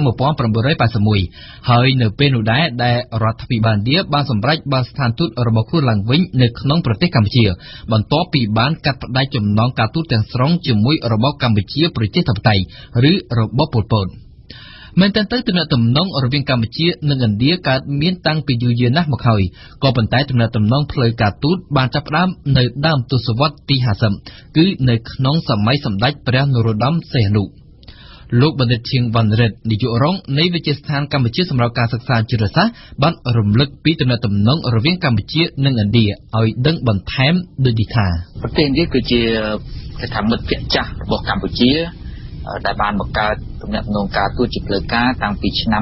1981ហើយនៅពេលនោះដែរដែលរដ្ឋាភិបាលឥណ្ឌាបានសម្រេចបើកស្ថានទូតរបស់ខ្លួនឡើងវិញនៅក្នុងប្រទេសកម្ពុជាបន្ទាប់ពីបានកាត់ផ្តាច់ចំណងការទូតទាំងស្រុងជាមួយរបបកម្ពុជាប្រជាធិបតេយ្យឬរបបប៉ុលពតមែនតើទំនាក់ទំនងរវាងកម្ពុជានិងឥណ្ឌាកើតមានតាំងពីយូរយារណាស់មកហើយក៏ប៉ុន្តែទំនាក់ទំនងផ្លូវការទូតបានចាប់ផ្ដើមនៅដើមទសវត្សរ៍ទី50គឺនៅក្នុងសម័យសម្ដេចព្រះនរោត្តមសីហនុលោកបណ្ឌិតឈៀងវណ្ណរិទ្ធនាយករងនៃវិទ្យាស្ថានកម្ពុជាសម្រាប់ការសិក្សាយុទ្ធសាស្ត្របានរំលឹកពីទំនាក់ទំនងរវាងកម្ពុជានិងឥណ្ឌាឲ្យដឹងបន្ថែមដូចនេះថាប្រទេសឥណ្ឌាគឺជាស្ថានមិត្តភក្តិចាស់របស់កម្ពុជាដែលបានបង្កើតទំនាក់ទំនងការទូតជាផ្លូវការតាំងពីឆ្នាំ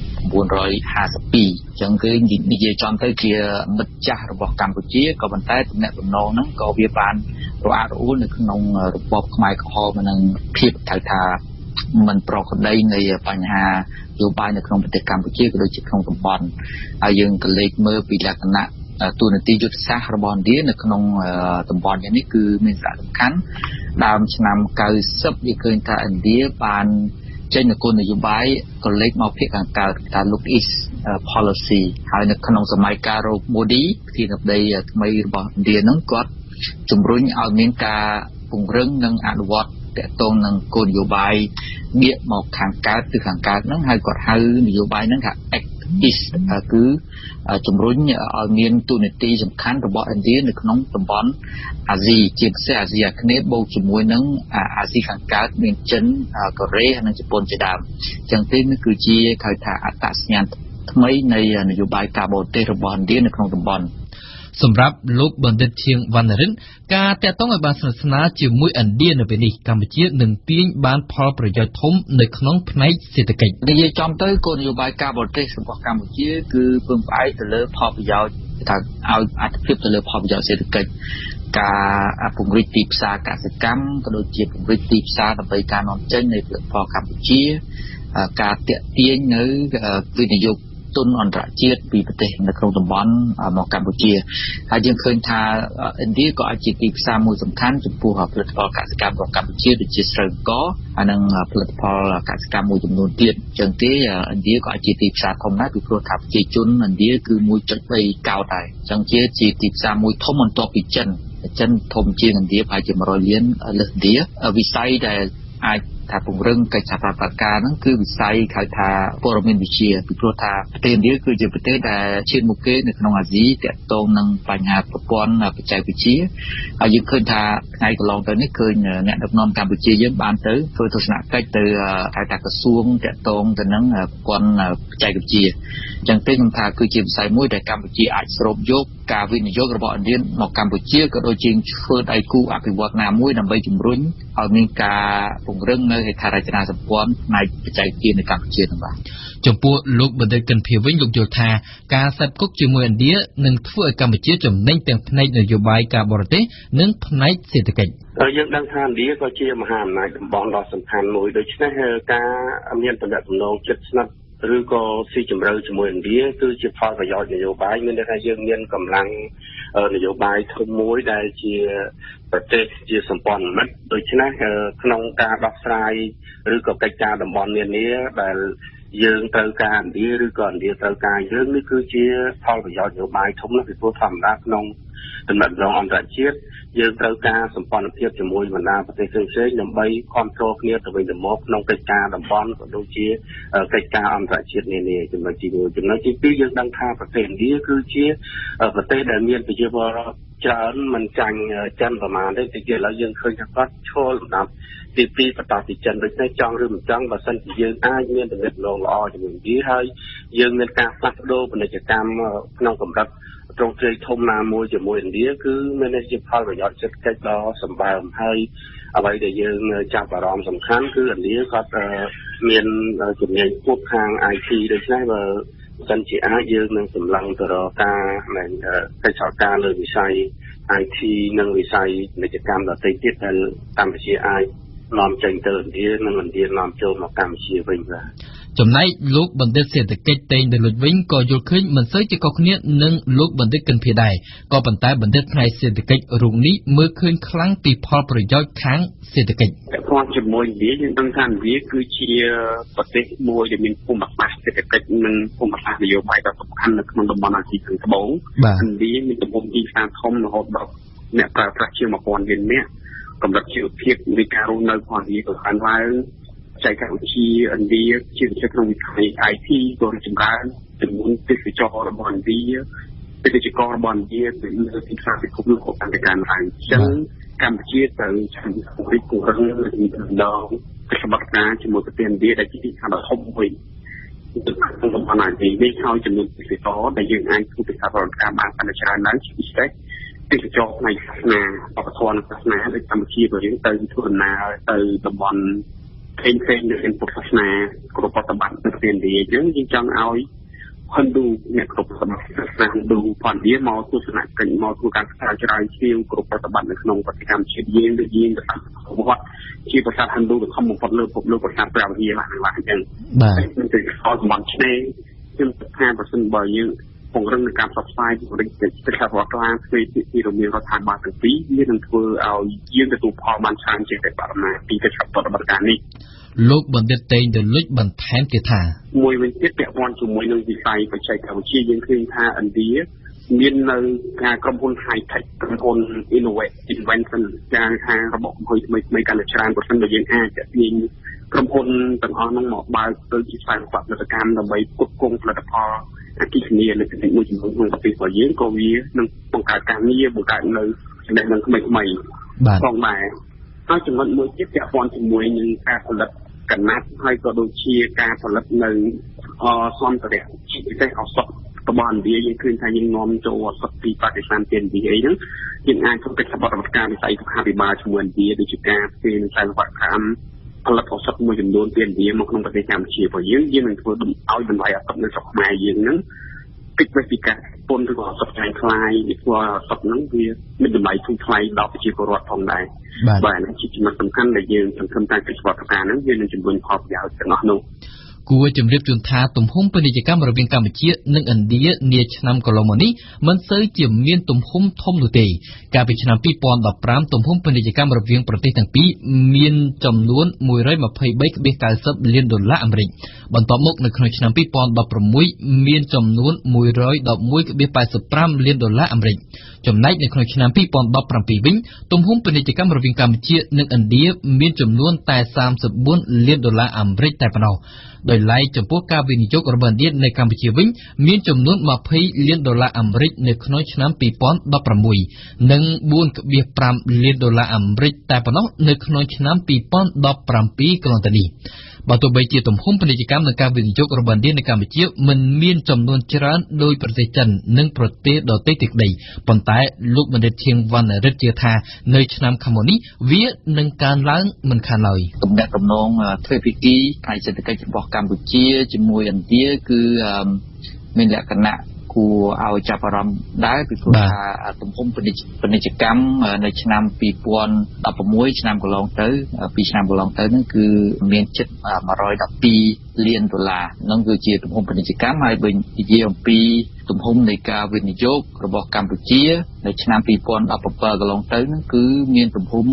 1952អញ្ចឹងគឺនិយាយចំទៅជាមិត្តចាស់របស់កម្ពុជាក៏ប៉ុន្តែទំនាក់ទំនងហ្នឹងក៏វាបានរអាក់រអួលនៅក្នុងរបបខ្មែរក្រហមនិងភាពថាមិនប្រក្រតីនៃបញ្ហានយោបាយនៅក្នុងប្រទេសកម្ពុជាក៏ដូចជាក្នុងតំបន់ហើយយើងក៏លេចមើលពីលក្ខណៈទូនាទីយុទ្ធសាស្ត្ររបស់ឥណ្ឌានៅក្នុងតំបន់នេះគឺមានសារៈសំខាន់ដើមឆ្នាំ90យើងឃើញថាឥណ្ឌាបានចេញនូវគោលនយោបាយកលេចមកភាគខាងកើតថា Look East Policy ហើយនៅក្នុងសម័យកាលរោគ Modi ប្រធានាធិបតីថ្មីរបស់ឥណ្ឌាហ្នឹងគាត់ជំរុញឲ្យមានការពង្រឹងនិងអនុវត្តទាក់ទងនឹងគោលនយោបាយងាកមកខាងកើតគឺខាងកើតហ្នឹងហើយគាត់ហៅនយោបាយហ្នឹងថា Act East គឺជំរុញឲ្យមានទូនាទីសំខាន់របស់ឥណ្ឌានៅក្នុងតំបន់អាស៊ីជាពិសេសអាស៊ីអាគ្នេយ៍បូកជាមួយនឹងអាស៊ីខាងកើតមានចិនកូរ៉េនិងជប៉ុនជាដើមអញ្ចឹងទេនេះគឺជាហៅថាអត្តសញ្ញាណថ្មីនៃនយោបាយការបរទេសរបស់ឥណ្ឌានៅក្នុងតំបន់សម្រាប់លោកបណ្ឌិតឈៀងវណ្ណរិទ្ធការតាក់ទងឲ្យបានស្និទ្ធស្នាលជាមួយឥណ្ឌានៅពេលនេះកម្ពុជានឹងទាញបានផលប្រយោជន៍ធំនៅក្នុងផ្នែកសេដ្ឋកិច្ចនិយាយចំទៅគោលនយោបាយការបរទេសរបស់កម្ពុជាគឺពឹងផ្អែកទៅលើផលប្រយោជន៍ថាឲ្យអត្ថប្រយោជន៍ទៅលើផលប្រយោជន៍សេដ្ឋកិច្ចការពង្រីកទីផ្សារកសិកម្មក៏ដូចជាពង្រីកទីផ្សារដើម្បីការនាំចេញនៃផលិតផលកម្ពុជាការទាក់ទាញនៅវិនិយោគទុនអន្តរជាតិពីប្រទេសនៅក្នុងតំបន់មកកម្ពុជាហើយយើងឃើញថាឥណ្ឌាក៏អាចជាទីផ្សារមួយសំខាន់ចំពោះផលិតផលកសិកម្មរបស់កម្ពុជាដូចជាស្រូវកហើយនិងផលិតផលកសិកម្មមួយចំនួនទៀតអញ្ចឹងទេឥណ្ឌាក៏អាចជាទីផ្សារធំដែរពីព្រោះថាប្រជាជនឥណ្ឌាគឺ 1.3 កោតដែរអញ្ចឹងជាទីផ្សារមួយធំបន្ទាប់ពីចិនធំជាងឥណ្ឌាប្រហែលជា100លានលើសឥណ្ឌាវិស័យដែលអាចថាពង្រឹងកិច្ចសហប្រតិបត្តិការហ្នឹងគឺវិស័យហៅថាព័ត៌មានវិទ្យាពីព្រោះថាប្រទេសឥណ្ឌាគឺជាប្រទេសដែលឈានមុខគេនៅក្នុងអាស៊ីទាក់ទងនឹងបញ្ហាប្រព័ន្ធបច្ចេកវិទ្យាហើយយើងឃើញថាថ្ងៃកន្លងទៅនេះឃើញអ្នកដឹកនាំកម្ពុជាយើងបានទៅធ្វើទស្សនកិច្ចទៅហៅថាក្រសួងទាក់ទងទៅនឹងប្រព័ន្ធបច្ចេកវិទ្យាអញ្ចឹងទេខ្ញុំថាគឺជាវិស័យមួយដែលកម្ពុជាអាចស្រូបយកការវិនិយោគរបស់ឥណ្ឌាមកកម្ពុជាក៏ដូចជាធ្វើដៃគូអភិវឌ្ឍន៍ណាមួយដើម្បីជំរុញឲ្យមានការពង្រឹងនៅហេដ្ឋារចនាសម្ព័ន្ធផ្នែកបច្ចេកវិទ្យានៅកម្ពុជានោះបាទចំពោះលោកបណ្ឌិតកិនភីវិញលោកយល់ថាការសេពគប់ជាមួយឥណ្ឌានឹងធ្វើឲ្យកម្ពុជាចំណេញទាំងផ្នែកនយោបាយការបរទេសនិងផ្នែកសេដ្ឋកិច្ចយើងដឹងថាឥណ្ឌាក៏ជាមហាអំណាចតំបន់ដ៏សំខាន់មួយដូច្នេះការមានទំនាក់ទំនងជិតស្និទ្ធឬក៏ស៊ីជម្រៅជាមួយឥណ្ឌាគឺជាផលប្រយោជន៍នយោបាយមានន័យថាយើងមានកម្លាំងនយោបាយធំមួយដែលជាប្រទេសជាសម្ព័ន្ធមិត្តដូច្នេះក្នុងការដោះស្រាយឬក៏កិច្ចការតំបន់នានាដែលយើងត្រូវការឥណ្ឌាឬក៏ឥណ្ឌាត្រូវការយើងនេះគឺជាផលប្រយោជន៍នយោបាយធំណាស់ពីព្រោះធម្មតាក្នុងដំណាក់កាលអន្តរជាតិយើងត្រូវការសម្ព័ន្ធភាពជាមួយបណ្ដាប្រទេសផ្សេងៗដើម្បីគ្រប់គ្រងគ្នាទៅវិញទៅមកក្នុងកិច្ចការតំបន់ក៏ដូចជាកិច្ចការអន្តរជាតិនានាចំណុចទី1ចំណុចទី2យើងដឹងថាប្រទេសឥណ្ឌាគឺជាប្រទេសដែលមានប្រជាពលរដ្ឋច្រើនមិនចាញ់ចិនប្រមាណទេទីឥឡូវយើងឃើញថាគាត់ឈរលំដាប់ទី2បន្តពីចិនដូច្នេះចង់ឬមិនចង់បើសិនជាយើងអាចមានទំនាក់ទំនងល្អជាមួយឥណ្ឌាហើយយើងមានការផ្លាស់ប្ដូរពាណិជ្ជកម្មក្នុងកម្រិតទ្រង់ទ្រាយធំណាមួយជាមួយឥណ្ឌាគឺមានជាផលប្រយោជន៍សេដ្ឋកិច្ចដ៏សម្បើមហើយអ្វីដែលយើងចាប់អារម្មណ៍សំខាន់គឺឥណ្ឌាគាត់មានជំនាញខ្ពស់ខាង IT ដូច្នេះបើសិនជាអាចយើងនឹងសម្លឹងទៅរកការកិច្ចសហការលើវិស័យ IT និងវិស័យពាណិជ្ជកម្មដទៃទៀតដែលកម្ពុជាអាចនាំចេញទៅឥណ្ឌានិងឥណ្ឌានាំចូលមកកម្ពុជាវិញបាទចំណែកលោកបណ្ឌិតសេដ្ឋកិច្ចតេងទៅលុចវិញក៏យល់ឃើញមិនសូវជាខុសគ្នានឹងលោកបណ្ឌិតកិនភីដែរក៏ប៉ុន្តែបណ្ឌិតផ្នែកសេដ្ឋកិច្ចរូបនេះមើលឃើញខ្លាំងពីផលប្រយោជន៍ខាងសេដ្ឋកិច្ចតែព្រោះជាមួយឥណ្ឌាយើងដឹងថាឥណ្ឌាគឺជាប្រទេសមួយដែលមានភូមិសាស្ត្រសេដ្ឋកិច្ចនិងភូមិសាស្ត្រនយោបាយដ៏សំខាន់នៅក្នុងតំបន់អាស៊ីខាងត្បូងឥណ្ឌាមានទំហំទីផ្សារធំរហូតដល់អ្នកប្រើប្រាស់ជាង 1000 លាននាក់កម្រិតជីវភាពនៃការរស់នៅរបស់ឥណ្ឌាក៏កើនឡើងចែកវិទ្យាឥណ្ឌាជាពិសេសក្នុងវិស័យ IT ក៏ចម្រើនចំនួនទេសចររបស់ឥណ្ឌាទេសចររបស់ឥណ្ឌាគឺលើទីផ្សារពិភពលោកក៏កាន់តែកើនឡើងអញ្ចឹងកម្ពុជាត្រូវចាំរីកពង្រឹងដល់សមត្ថភាពជាមួយប្រទេសឥណ្ឌាដែលជាទីផ្សារដ៏ធំមួយក្នុងតំបន់អាស៊ីនេះហើយចំនួនទេសចរដែលយើងអាចធ្វើការប្រតិកម្មបានកាន់តែច្រើនឡើងជាពិសេសទេសចរផ្នែកសាសនាបព្វធម៌សាសនាដូចកម្ពុជារបស់យើងទៅធ្វើដំណើរទៅតំបន់ផ្សេងៗនៅក្នុងពុទ្ធសាសនាគ្រប់ប្រតិបត្តិនៅប្រទេសឥណ្ឌាអញ្ចឹងយើងចង់ឲ្យHindu អ្នកគ្រប់ប្រតិបត្តិសាសនា Hindu ផងឥណ្ឌាមកទស្សនកិច្ចមកធ្វើការស្រាវជ្រាវជ្រាវគ្រប់ប្រតិបត្តិនៅក្នុងប្រទេសកម្ពុជាយើងដូចយើងទៅតាមវត្តជាប្រាសាទ Hindu ដ៏ធំបំផុតលើពិភពលោកប្រាសាទព្រះវិហារឡើងអញ្ចឹងបាទទៅខលតំបន់ឆ្នេរខ្ញុំថាប្រសិនបើយើងពង្រឹងនឹងការផ្សព្វផ្សាយពង្រឹងកិច្ចសហប្រតិបត្តិការស្វេទីរមានរដ្ឋាភិបាលទាំងពីរវានឹងធ្វើឲ្យយើងទទួលផលបានច្រើនជាងតែបរិមាណពីកិច្ចសហប្រតិបត្តិការនេះលោកបណ្ឌិតតេងទៅលុចបន្ថែមទៀតថាមួយវិញទៀតពាក់ព័ន្ធជាមួយនឹងវិស័យបច្ចេកវិទ្យាយើងឃើញថាឥណ្ឌាមាននៅការក្រុមហ៊ុន high tech ក្រុមហ៊ុន invention ការថារបបថ្មីៗកាន់តែច្រើនប្រសិនបើយើងអាចទាញក្រុមហ៊ុនទាំងអស់ហ្នឹងមកបើកទៅជាផ្សារផលិតកម្មដើម្បីផ្គត់ផ្គង់ផលិតផលអគិសនីលើកទីមួយចំនួនក្នុងប្រទេសរបស់យើងក៏វានឹងបង្កើតការងារបង្កើតនៅចំណេះដឹងថ្មីៗផងដែរហើយចំណុចមួយទៀតពាក់ព័ន្ធជាមួយនឹងការផលិតកណាត់ហើយក៏ដូចជាការផលិតនៅសម្ភារៈជាពិសេសឱសថរបស់ឥណ្ឌាយើងឃើញថាយើងនាំចូលឱសថពីប៉ាគីស្ថានពីឥណ្ឌាអីហ្នឹងយើងអាចធ្វើកិច្ចសហប្រតិបត្តិការវិស័យសុខាភិបាលជាមួយឥណ្ឌាដូចជាការផ្ទេរនឹងខ្សែសង្វាក់កម្មផលិតឱសថមួយចំនួនពីឥណ្ឌាមកក្នុងប្រទេសកម្ពុជារបស់យើងនឹងធ្វើឲ្យតម្លៃឱសថនៅស្រុកខ្មែរយើងហ្នឹងតិចពីការពន្ធឬក៏ឱសថចែកថ្លៃពីព្រោះឱសថហ្នឹងវាមានតម្លៃធូរថ្លៃដល់ប្រជាពលរដ្ឋផងដែរបាទនេះជាចំណុចសំខាន់ដែលយើងសង្ឃឹមថាកិច្ចសហប្រតិបត្តិការហ្នឹងវានឹងជំរុញផលប្រយោជន៍ទាំងអស់នោះគួរជំរាបជូនថាទំហំពាណិជ្ជកម្មរវាងកម្ពុជានិងឥណ្ឌានាឆ្នាំកន្លងមកនេះមិនសូវជាមានទំហំធំនោះទេកាលពីឆ្នាំ2015ទំហំពាណិជ្ជកម្មរវាងប្រទេសទាំងពីរមានចំនួន$123.90 លានបន្ទាប់មកនៅក្នុងឆ្នាំ2016មានចំនួន$111.85 លានចំណែកនៅក្នុងឆ្នាំ2017វិញទំហំពាណិជ្ជកម្មរវាងកម្ពុជានិងឥណ្ឌាមានចំនួនតែ$34 លានតែប៉ុណ្ណោះដោយឡែកចំពោះការវិនិយោគរបស់ឥណ្ឌានៅកម្ពុជាវិញមានចំនួន$20 លាននៅក្នុងឆ្នាំ2016និង$4.5 លានតែប៉ុណ្ណោះនៅក្នុងឆ្នាំ2017កន្លងទៅនេះបើទោះបីជាទំហំពាណិជ្ជកម្មនិងការវិនិយោគរបស់ឥណ្ឌានៅកម្ពុជាមិនមានចំនួនច្រើនដោយប្រទេសចិននិងប្រទេសដទៃទៀតក្តីប៉ុន្តែលោកបណ្ឌិតឈៀងវណ្ណរិទ្ធជឿថានៅឆ្នាំខាងមុខនេះវានឹងកើនឡើងមិនខានឡើយទំនាក់ទំនងទ្វេភាគីផ្នែកសេដ្ឋកិច្ចរបស់កម្ពុជាជាមួយឥណ្ឌាគឺមានលក្ខណៈគួរឲ្យចាប់អារម្មណ៍ដែរពីព្រោះថាទំហំពាណិជ្ជកម្មនៅឆ្នាំ2016ឆ្នាំកន្លងទៅ2ឆ្នាំកន្លងទៅហ្នឹងគឺមានជិត$112 លានហ្នឹងគឺជាទំហំពាណិជ្ជកម្មហើយបើនិយាយអំពីទំហំនៃការវិនិយោគរបស់កម្ពុជានៅឆ្នាំ2017កន្លងទៅហ្នឹងគឺមានទំហំ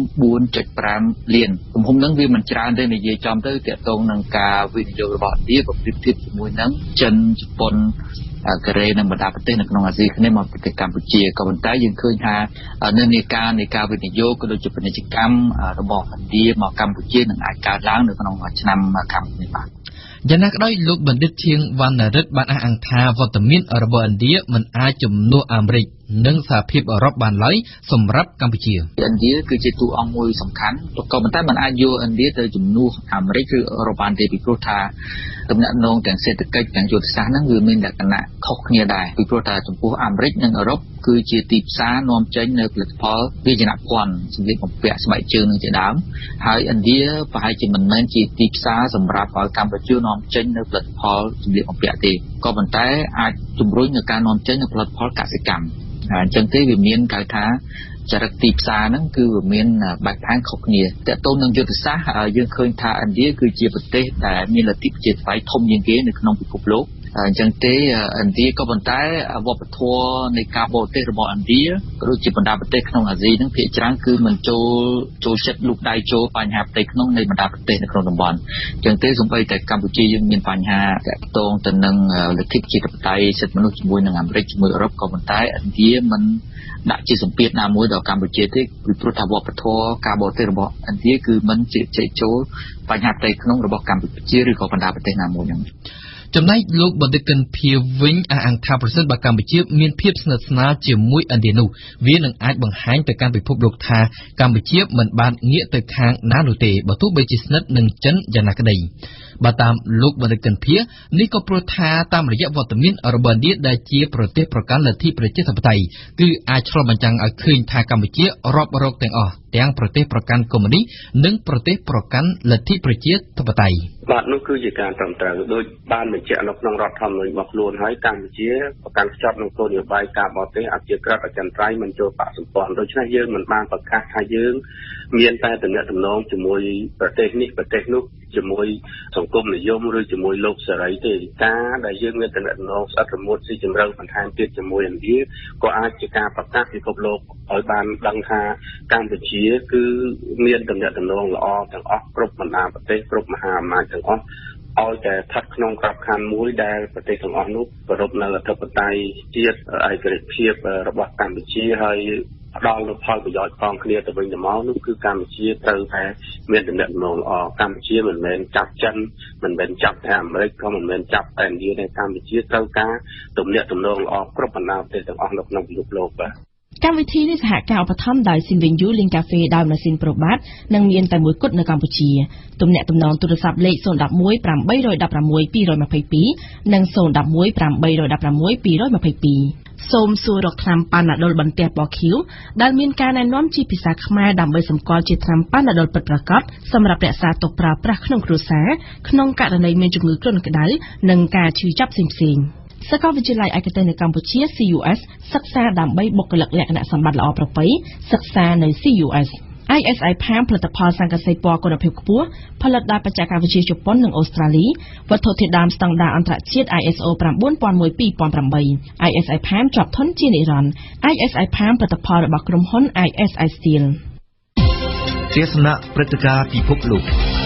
$4.5 លានទំហំហ្នឹងវាមិនច្រើនទេនិយាយចំទៅទាក់ទងនឹងការវិនិយោគរបស់ឥណ្ឌាបើប្រៀបធៀបជាមួយនឹងចិនជប៉ុនកូរ៉េនិងបណ្ដាប្រទេសនៅក្នុងអាស៊ីគ្នាមកប្រទេសកម្ពុជាក៏ប៉ុន្តែយើងឃើញថានិន្នាការនៃការវិនិយោគក៏ដូចជាពាណិជ្ជកម្មរបស់ឥណ្ឌាមកកម្ពុជានឹងអាចកើតឡើងនៅក្នុងឆ្នាំខាងមុខនេះបាទយ៉ាងណាក៏ដោយលោកបណ្ឌិតឈៀងវណ្ណរិទ្ធបានអះអាងថាវត្តមានរបស់ឥណ្ឌាមិនអាចជំនួសអាមេរិកនិងសហភាពអឺរ៉ុបបានឡើយសម្រាប់កម្ពុជាឥណ្ឌាគឺជាតួអង្គមួយសំខាន់ក៏ប៉ុន្តែមិនអាចយកឥណ្ឌាទៅជំនួសអាមេរិកឬអឺរ៉ុបបានទេពីព្រោះថាទំនាក់ទំនងទាំងសេដ្ឋកិច្ចទាំងយុទ្ធសាស្ត្រហ្នឹងវាមានលក្ខណៈខុសគ្នាដែរពីព្រោះថាចំពោះអាមេរិកនិងអឺរ៉ុបគឺជាទីផ្សារនាំចេញនៅផលិតផលវិជ្ជាភ័ណ្ឌសម្លៀកបំពាក់ស្បែកជើងនឹងជាដើមហើយឥណ្ឌាប្រហែលជាមិនមែនជាទីផ្សារសម្រាប់ឲ្យកម្ពុជានាំចេញនៅផលិតផលសម្លៀកបំពាក់ទេក៏ប៉ុន្តែអាចជំរុញនៅការនាំចេញនៅផលិតផលកសិកម្មអញ្ចឹងទេវាមានគេថាចរិតទីផ្សារហ្នឹងគឺវាមានបែបផែនខុសគ្នាតើតើនឹងយុទ្ធសាស្ត្រយើងឃើញថាឥណ្ឌាគឺជាប្រទេសដែលមានលទ្ធិប្រជាធិបតេយ្យធំជាងគេនៅក្នុងពិភពលោកអញ្ចឹងទេឥណ្ឌាក៏ប៉ុន្តែវប្បធម៌នៃការបរទេសរបស់ឥណ្ឌាក៏ដូចជាបណ្ដាប្រទេសក្នុងអាស៊ីហ្នឹងភាគច្រើនគឺមិនចូលចិត្តលូកដៃចូលបញ្ហាផ្ទៃក្នុងនៃបណ្ដាប្រទេសនៅក្នុងតំបន់អញ្ចឹងទេសូម្បីតែកម្ពុជាយើងមានបញ្ហាតាក់ទងទៅនឹងលទ្ធិប្រជាធិបតេយ្យសិទ្ធិមនុស្សជាមួយនឹងអាមេរិកជាមួយអឺរ៉ុបក៏ប៉ុន្តែឥណ្ឌាមិនដាក់ជាសម្ពាធណាមួយដល់កម្ពុជាទេពីព្រោះថាវប្បធម៌ការបរទេសរបស់ឥណ្ឌាគឺមិនជជែកចូលបញ្ហាផ្ទៃក្នុងរបស់កម្ពុជាឬក៏បណ្ដាប្រទេសណាមួយហ្នឹងចំណែកលោកបណ្ឌិតកិនភៀវវិញអះអាងថាប្រសិនបើកម្ពុជាមានភាពស្និទ្ធស្នាលជាមួយឥណ្ឌានោះវានឹងអាចបង្ហាញទៅកាន់ពិភពលោកថាកម្ពុជាមិនបានងាកទៅខាងណានោះទេបើទោះបីជាស្និទ្ធនឹងចិនយ៉ាងណាក្តីបើតាមលោកបណ្ឌិតកិនភៀវនេះក៏ព្រោះថាតាមរយៈវត្តមានរបស់ឥណ្ឌាដែលជាប្រទេសប្រកាន់លទ្ធិប្រជាធិបតេយ្យគឺអាចឆ្លុះបញ្ចាំងឲ្យឃើញថាកម្ពុជារាប់រកទាំងអស់ទាំងប្រទេសប្រកាន់កុម្មុយនីសនិងប្រទេសប្រកាន់លទ្ធិប្រជាធិបតេយ្យបាទនោះគឺជាការត្រឹមត្រូវដោយបានបញ្ជាក់នៅក្នុងរដ្ឋធម្មនុញ្ញរបស់ខ្លួនហើយកម្ពុជាប្រកាន់ខ្ជាប់នឹងគោលនយោបាយការបរទេសអព្យាក្រឹតអចិន្ត្រៃយ៍មិនចូលបកសម្ព័ន្ធដូច្នេះយើងមិនបានប្រកាសថាយើងមានតែទំនាក់ទំនងជាមួយប្រទេសនេះប្រទេសនោះជាមួយសង្គមនិយមឬជាមួយលោកសេរីទេការដែលយើងមានទំនាក់ទំនងស្អិតរមួតស៊ីជម្រៅបន្ថែមទៀតជាមួយឥណ្ឌាក៏អាចជាការប្រកាសពិភពលោកឲ្យបានដឹងថាកម្ពុជាគឺមានទំនាក់ទំនងល្អទាំងអស់គ្រប់បណ្ដាប្រទេសគ្រប់មហាអំណាចទាំងអស់ឲ្យតែស្ថិតក្នុងក្របខ័ណ្ឌមួយដែលប្រទេសទាំងអស់នោះគោរពនៅអធិបតេយ្យជាតិឯករាជ្យភាពរបស់កម្ពុជាហើយផ្ដល់នូវផលប្រយោជន៍ផងគ្នាទៅវិញទៅមកនោះគឺកម្ពុជាត្រូវតែមានទំនាក់ទំនងល្អកម្ពុជាមិនមែនចាប់ចិនមិនមែនចាប់តែអាមេរិកក៏មិនមែនចាប់តែឥណ្ឌាទេកម្ពុជាត្រូវការទំនាក់ទំនងល្អគ្រប់បណ្ដាប្រទេសទាំងអស់នៅក្នុងពិភពលោកបាទកម្មវិធីនេះសហការឧបត្ថម្ភដោយ Sinvenju លេងកាហ្វេដោយម៉ាស៊ីនប្រូបាតនិងមានតែមួយគត់នៅកម្ពុជាទំនាក់ទំនងទូរស័ព្ទលេខ011 816 222និង011 816 222សូមសួររកថ្នាំប៉ាណាដុលបន្ទះពណ៌ខៀវដែលមានការណែនាំជាភាសាខ្មែរដើម្បីសម្គាល់ជាថ្នាំប៉ាណាដុលពិតប្រាកដសម្រាប់រក្សាទុកប្រើប្រាស់ក្នុងគ្រួសារក្នុងករណីមានជំងឺគ្រុនក្តៅនិងការឈឺចាប់ផ្សេងៗសាកលវិទ្យាល័យឯកទេសនៅកម្ពុជា CUS សិក្សាដើម្បីបុគ្គលិកលក្ខណៈសម្បត្តិល្អប្រពៃសិក្សានៅ CUS ISI ផាមផលិតផលសង្កសីពណ៌គុណភាពខ្ពស់ផលិតដោយបច្ចេកវិទ្យាជប៉ុននិងអូស្ត្រាលីវត្ថុធាតុដើមស្តង់ដារអន្តរជាតិ ISO 9001:2008 ISI ផាមជាប់ធន់ជានិរន្តរ៍ ISI ផាមផលិតផលរបស់ក្រុមហ៊ុន ISI Steel ទស្សនៈព្រឹត្តិការណ៍ពិភពលោក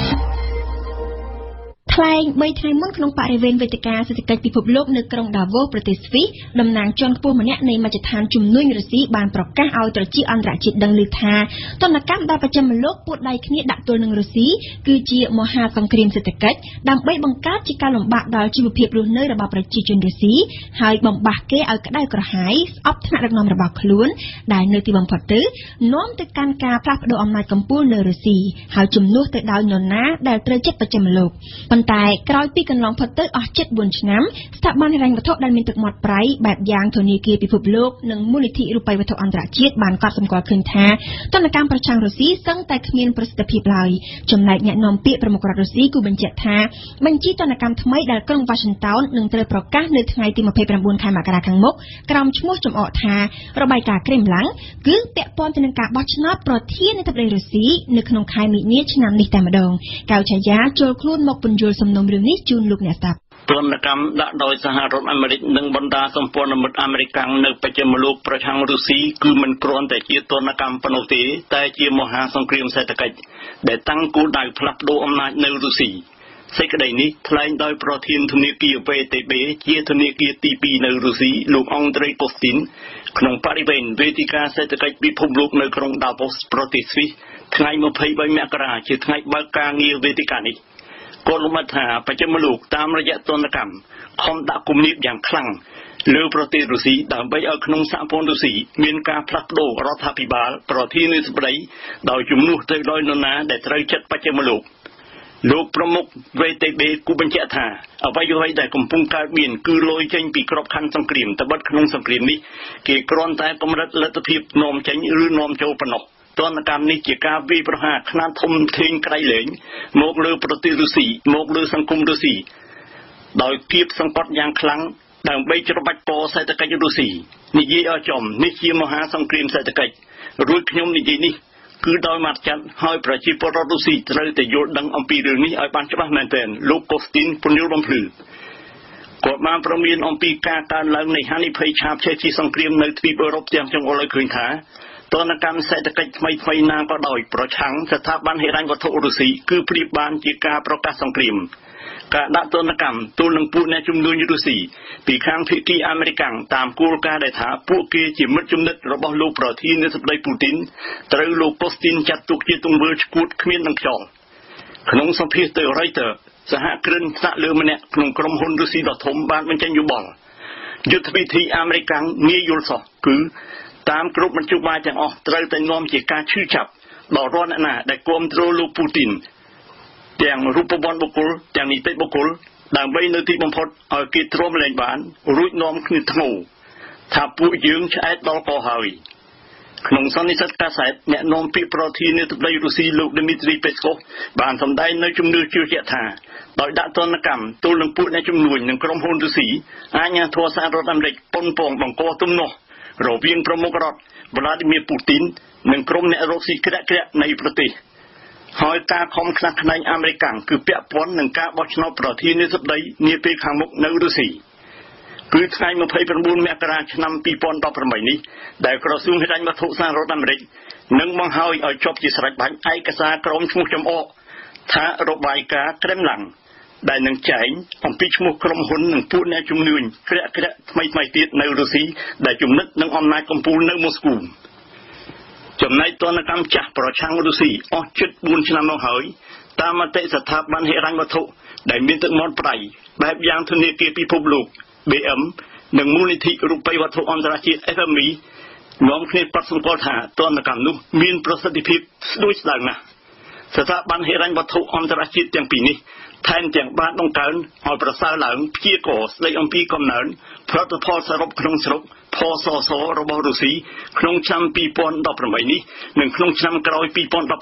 ថ្លែង3ថ្ងៃមុនក្នុងបរិវេណវេទិកាសេដ្ឋកិច្ចពិភពលោកនៅក្រុងដាវូសប្រទេសស្វីសតំណាងជាន់ខ្ពស់ម្នាក់នៃមជ្ឈដ្ឋានជំនួញរុស្ស៊ីបានប្រកាសឲ្យត្រជាអន្តរជាតិដឹងឮថាទណ្ឌកម្មដែលប្រចាំលោកពួតដៃគ្នាដាក់ទល់នឹងរុស្ស៊ីគឺជាមហាសង្គ្រាមសេដ្ឋកិច្ចដើម្បីបង្កើតជាការលំបាកដល់ជីវភាពរស់នៅរបស់ប្រជាជនរុស្ស៊ីហើយបំបះគេឲ្យក្តៅក្រហាយស្អប់ថ្នាក់ដឹកនាំរបស់ខ្លួនដែលនៅទីបំផុតទៅនាំទៅកាន់ការផ្លាស់ប្តូរអំណាចកម្ពុជានៅរុស្ស៊ីហើយជំនួសទៅដោយនរណាដែលត្រូវចិត្តប្រចាំលោកតែក្រោយពីកន្លងផុតទៅអស់ជិត4ឆ្នាំស្ថាប័នហិរញ្ញវត្ថុដែលមានទឹកមាត់ប្រៃបែបយ៉ាងធនាគារពិភពលោកនិងមូលនិធិរូបិយវត្ថុអន្តរជាតិបានកត់សម្គាល់ឃើញថាទណ្ឌកម្មប្រឆាំងរុស្ស៊ីសឹងតែគ្មានប្រសិទ្ធភាពឡើយចំណែកអ្នកនាំពាក្យប្រមុខរដ្ឋរុស្ស៊ីគូបញ្ជាក់ថាបញ្ជីទណ្ឌកម្មថ្មីដែលក្រុង Washington នឹងត្រូវប្រកាសនៅថ្ងៃទី29 ខែមករាខាងមុខក្រោមឈ្មោះចំអកថារបាយការណ៍ក្រេមឡាំងគឺពាក់ព័ន្ធទៅនឹងការបោះឆ្នោតប្រធានាធិបតីរុស្ស៊ីនៅក្នុងខែមីនាឆ្នាំនេះតែម្ដងកៅឆាយាចូលខ្លួនមកពន្យល់សំណុំរឿងនេះជូនលោកអ្នកស្ដាប់ទណ្ឌកម្មដាក់ដោយសហរដ្ឋអាមេរិកនិងបណ្ដាសម្ព័ន្ធមិត្តអាមេរិកនៅបច្ចិមលោកប្រឆាំងរុស្ស៊ីគឺមិនគ្រាន់តែជាទណ្ឌកម្មប៉ុណ្ណោះទេតែជាមហាសង្គ្រាមសេដ្ឋកិច្ចដែលតាំងគោលដៅផ្លាស់ប្តូរអំណាចនៅរុស្ស៊ីសេចក្តីនេះថ្លែងដោយប្រធានធនាគារ VTB ជាធនាគារទី2នៅរុស្ស៊ីលោកអង់ដ្រេកូស្ទីនក្នុងបរិវេណវេទិកាសេដ្ឋកិច្ចពិភពលោកនៅក្រុងដាវូសប្រទេសស្វីសថ្ងៃ23មករាជាថ្ងៃបើកការងារវេទិកានេះគាត់លំអិតថាបច្ចិមលោកតាមរយៈទណ្ឌកម្មខំដាក់គំនាបយ៉ាងខ្លាំងលើប្រទេសរុស្ស៊ីដើម្បីឲ្យក្នុងសហព័ន្ធរុស្ស៊ីមានការផ្លាស់ប្តូររដ្ឋាភិបាលប្រធានាធិបតីដោយជំនួសទៅដោយនរណាដែលត្រូវចិត្តបច្ចិមលោកប្រមុខ VTB គូបញ្ជាក់ថាអ្វីៗដែលកំពុងកើតមានគឺលយចេញពីក្របខ័ណ្ឌសង្គ្រាមត្បិតក្នុងសង្គ្រាមនេះគេគ្រាន់តែកម្រិតលទ្ធភាពនាំចេញឬនាំចូលប៉ុណ្ណោះទណ្ឌកម្មនេះជាការវាយប្រហារខ្នាតធំធេងក្រៃលែងមកលើប្រទេសរុស្ស៊ីមកលើសង្គមរុស្ស៊ីដោយគៀបសង្កត់យ៉ាងខ្លាំងដើម្បីច្របាច់ពណ៌សេដ្ឋកិច្ចរុស្ស៊ីនិយាយឲ្យចំនេះជាមហាសង្គ្រាមសេដ្ឋកិច្ចរួចខ្ញុំនិយាយនេះគឺដោយមកចាត់ឲ្យប្រជាពលរដ្ឋរុស្ស៊ីត្រូវតែយល់ដឹងអំពីរឿងនេះឲ្យបានច្បាស់មែនទែនលោកកូស្ទីនពន្យល់បំភ្លឺគាត់បានប្រមានអំពីការកើនឡើងនៃហានិភ័យឆាបឆេះជាសង្គ្រាមនៅទ្វីបអឺរ៉ុបទាំងចុងអល់ឲ្យឃើញថាទណ្ឌកម្មសេដ្ឋកិច្ចថ្មីៗណាក៏ដោយប្រឆាំងស្ថាប័នហិរញ្ញវត្ថុរុស្ស៊ីគឺប្រៀបបានជាការប្រកាសសង្គ្រាមការដាក់ទណ្ឌកម្មទល់នឹងពួកអ្នកជំនួញរុស្ស៊ីពីខាងភាគីអាមេរិកតាមគោលការណ៍ដែលថាពួកគេជាមិត្តជំនិតរបស់លោកប្រធានាធិបតីពូទីនត្រូវលោកកូស្ទីនចាត់ទុកជាទង្វើឈួតគ្មាននឹងខ្យល់ក្នុងសម្ភាសទៅ Reuters សហគ្រិនថ្នាក់លើម្នាក់ក្នុងក្រុមហ៊ុនរុស្ស៊ីដ៏ធំបានបញ្ចេញយោបល់យុទ្ធវិធីអាមេរិកងាយយល់សោះគឺតាមគ្រប់មធ្យោបាយទាំងអស់ត្រូវតែនាំជាការឈឺចាប់ដល់រាល់អ្នកណាដែលគាំទ្រលោកពូទីនទាំងរូបវន្តបុគ្គលទាំងនីតិបុគ្គលដើម្បីនៅទីបំផុតឲ្យគេទ្រាំលែងបានរួចនាំគ្នាធ្ងោថាពួកយើងឆ្អែតដល់កហើយក្នុងសន្និសីទកាសែតអ្នកនាំពាក្យប្រធានាធិបតីរុស្ស៊ីលោក Dmitry Peskov បានសម្ដែងនៅជំនឿជឿជាក់ថាដោយដាក់ទណ្ឌកម្មទល់នឹងពួកអ្នកជំនួញនិងក្រុមហ៊ុនរុស្ស៊ីអាជ្ញាធរសហរដ្ឋអាមេរិកប៉ុនប៉ងបង្កទំនាស់រវាងប្រមុខរដ្ឋ Vladimir Putin និងក្រុមអ្នករកស៊ីក្រាក់ៗនៃប្រទេសហើយការខំខ្នះខ្នែងអាមេរិកគឺពាក់ព័ន្ធនឹងការបោះឆ្នោតប្រធានាធិបតីនាពេលខាងមុខនៅរុស្ស៊ីគឺថ្ងៃ29មករាឆ្នាំ2018នេះដែលក្រសួងហិរញ្ញវត្ថុសហរដ្ឋអាមេរិកនឹងបង្ហើយឲ្យចប់ជាស្រេចបាច់ឯកសារក្រមឈ្មោះចំអកថារបាយការណ៍ក្រេមឡាំងដែលនឹងចែងអំពីឈ្មោះក្រុមហ៊ុននិងពួកអ្នកជំនួញក្រាក់ៗថ្មីទៀតនៅរុស្ស៊ីដែលជំនិតនឹងអំណាចកំពូលនៅម៉ូស្គូចំណែកទណ្ឌកម្មចាស់ប្រឆាំងរុស្ស៊ីអស់ជិត4ឆ្នាំមកហើយតាមមតិស្ថាប័នហិរញ្ញវត្ថុដែលមានទឹកមាត់ប្រៃបែបយ៉ាងធនាគារពិភពលោក BM និងមូលនិធិរូបិយវត្ថុអន្តរជាតិ FMI នាំគ្នាប្រតិសម្គាល់ថាទណ្ឌកម្មនោះមានប្រសិទ្ធភាពស្ដួយស្ដើងណាស់ស្ថាប័នហិរញ្ញវត្ថុអន្តរជាតិទាំងពីរនេះថែមទាំងបានបង្កើនឲ្យប្រសើរឡើងព្យាករណ៍ស្ដីអំពីកំណើនផលិតផលសរុបក្នុងស្រុកផសសរបស់រុស្ស៊ីក្នុងឆ្នាំ2018នេះនិងក្នុងឆ្នាំក្រោយ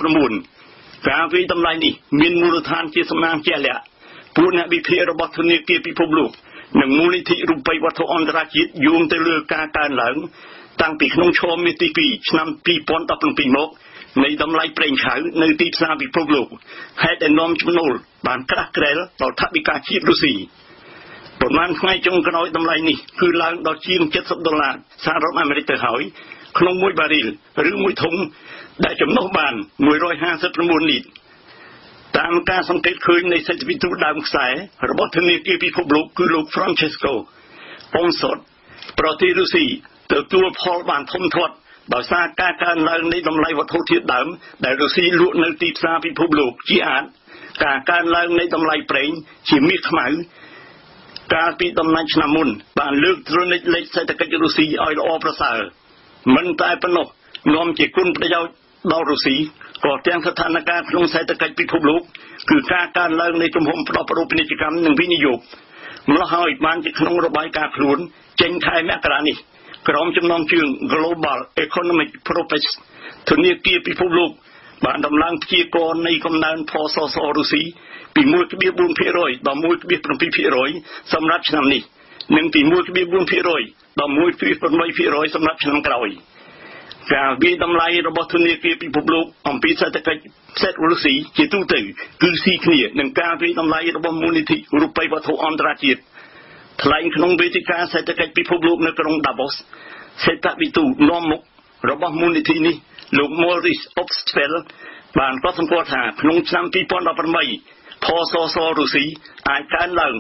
2019ការវិតម្លៃនេះមានមូលដ្ឋានជាសំណាងជាក់លាក់ពួកអ្នកវិភាគរបស់ធនាគារពិភពលោកនិងមូលនិធិរូបិយវត្ថុអន្តរជាតិយោងទៅលើការកើនឡើងតាំងពីក្នុងឆមាសទី2ឆ្នាំ2017មកនៃតម្លៃប្រេងឆៅនៅទីផ្សារពិភពលោកហេតុដែលនាំចំណូលបានក្រាស់ក្រែលដល់ថវិកាជាតិរុស្ស៊ីប្រមាណថ្ងៃចុងក្រោយតម្លៃនេះគឺឡើងដល់ជាង$70សហរដ្ឋអាមេរិកទៅហើយក្នុងមួយបារីលឬមួយធុងដែលចំណុះបាន159លីត្រតាមការសង្កេតឃើញនៃសេដ្ឋវិទូដើមខ្សែរបស់ធនាគារពិភពលោកគឺលោក Francesco Ponsot ប្រទេសរុស្ស៊ីទទួលផលបានធំធាត់ដោយសារការកើនឡើងនៃតម្លៃវត្ថុធាតុដើមដែលរុស្ស៊ីលក់នៅទីផ្សារពិភពលោកជាអាចការកើនឡើងនៃតម្លៃប្រេងជាមាសខ្មៅកាលពីដំណាច់ឆ្នាំមុនបានលើកទ្រនិចលេខសេដ្ឋកិច្ចរុស្ស៊ីឲ្យល្អប្រសើរមិនតែប៉ុណ្ណោះនាំជាគុណប្រយោជន៍ដល់រុស្ស៊ីក៏ទាំងស្ថានភាពក្នុងសេដ្ឋកិច្ចពិភពលោកគឺការកើនឡើងនៃទំហំផ្ដោតប្រពាណិជ្ជកម្មនិងវិនិយោគម្ល៉េះហើយបានជាក្នុងរបាយការណ៍ខ្លួនចេញខែមករានេះក្រុមចំណងជើង Global Economic Progress ធនាគារពិភពលោកបានដំឡើងព្យាករណ៍នៃកំណើនផលសសរុស្ស៊ីពី 1.4% ដល់ 1.7% សម្រាប់ឆ្នាំនេះនិងពី 1.4% ដល់ 1.8% សម្រាប់ឆ្នាំក្រោយការវិតម្លៃរបស់ធនាគារពិភពលោកអំពីសេដ្ឋកិច្ចរុស្ស៊ីជាទូទៅគឺស៊ីគ្នានឹងការវិតម្លៃរបស់មូលនិធិរូបិយវត្ថុអន្តរជាតិថ្លែងក្នុងវេទិកាសេដ្ឋកិច្ចពិភពលោកនៅក្រុង Davos សេដ្ឋវិទូនាំមុខរបស់មូលនិធិនេះលោក Maurice Obstfeld បានកត់សម្គាល់ថាក្នុងឆ្នាំ2018ផលសសរុស្ស៊ីអាចកើនឡើង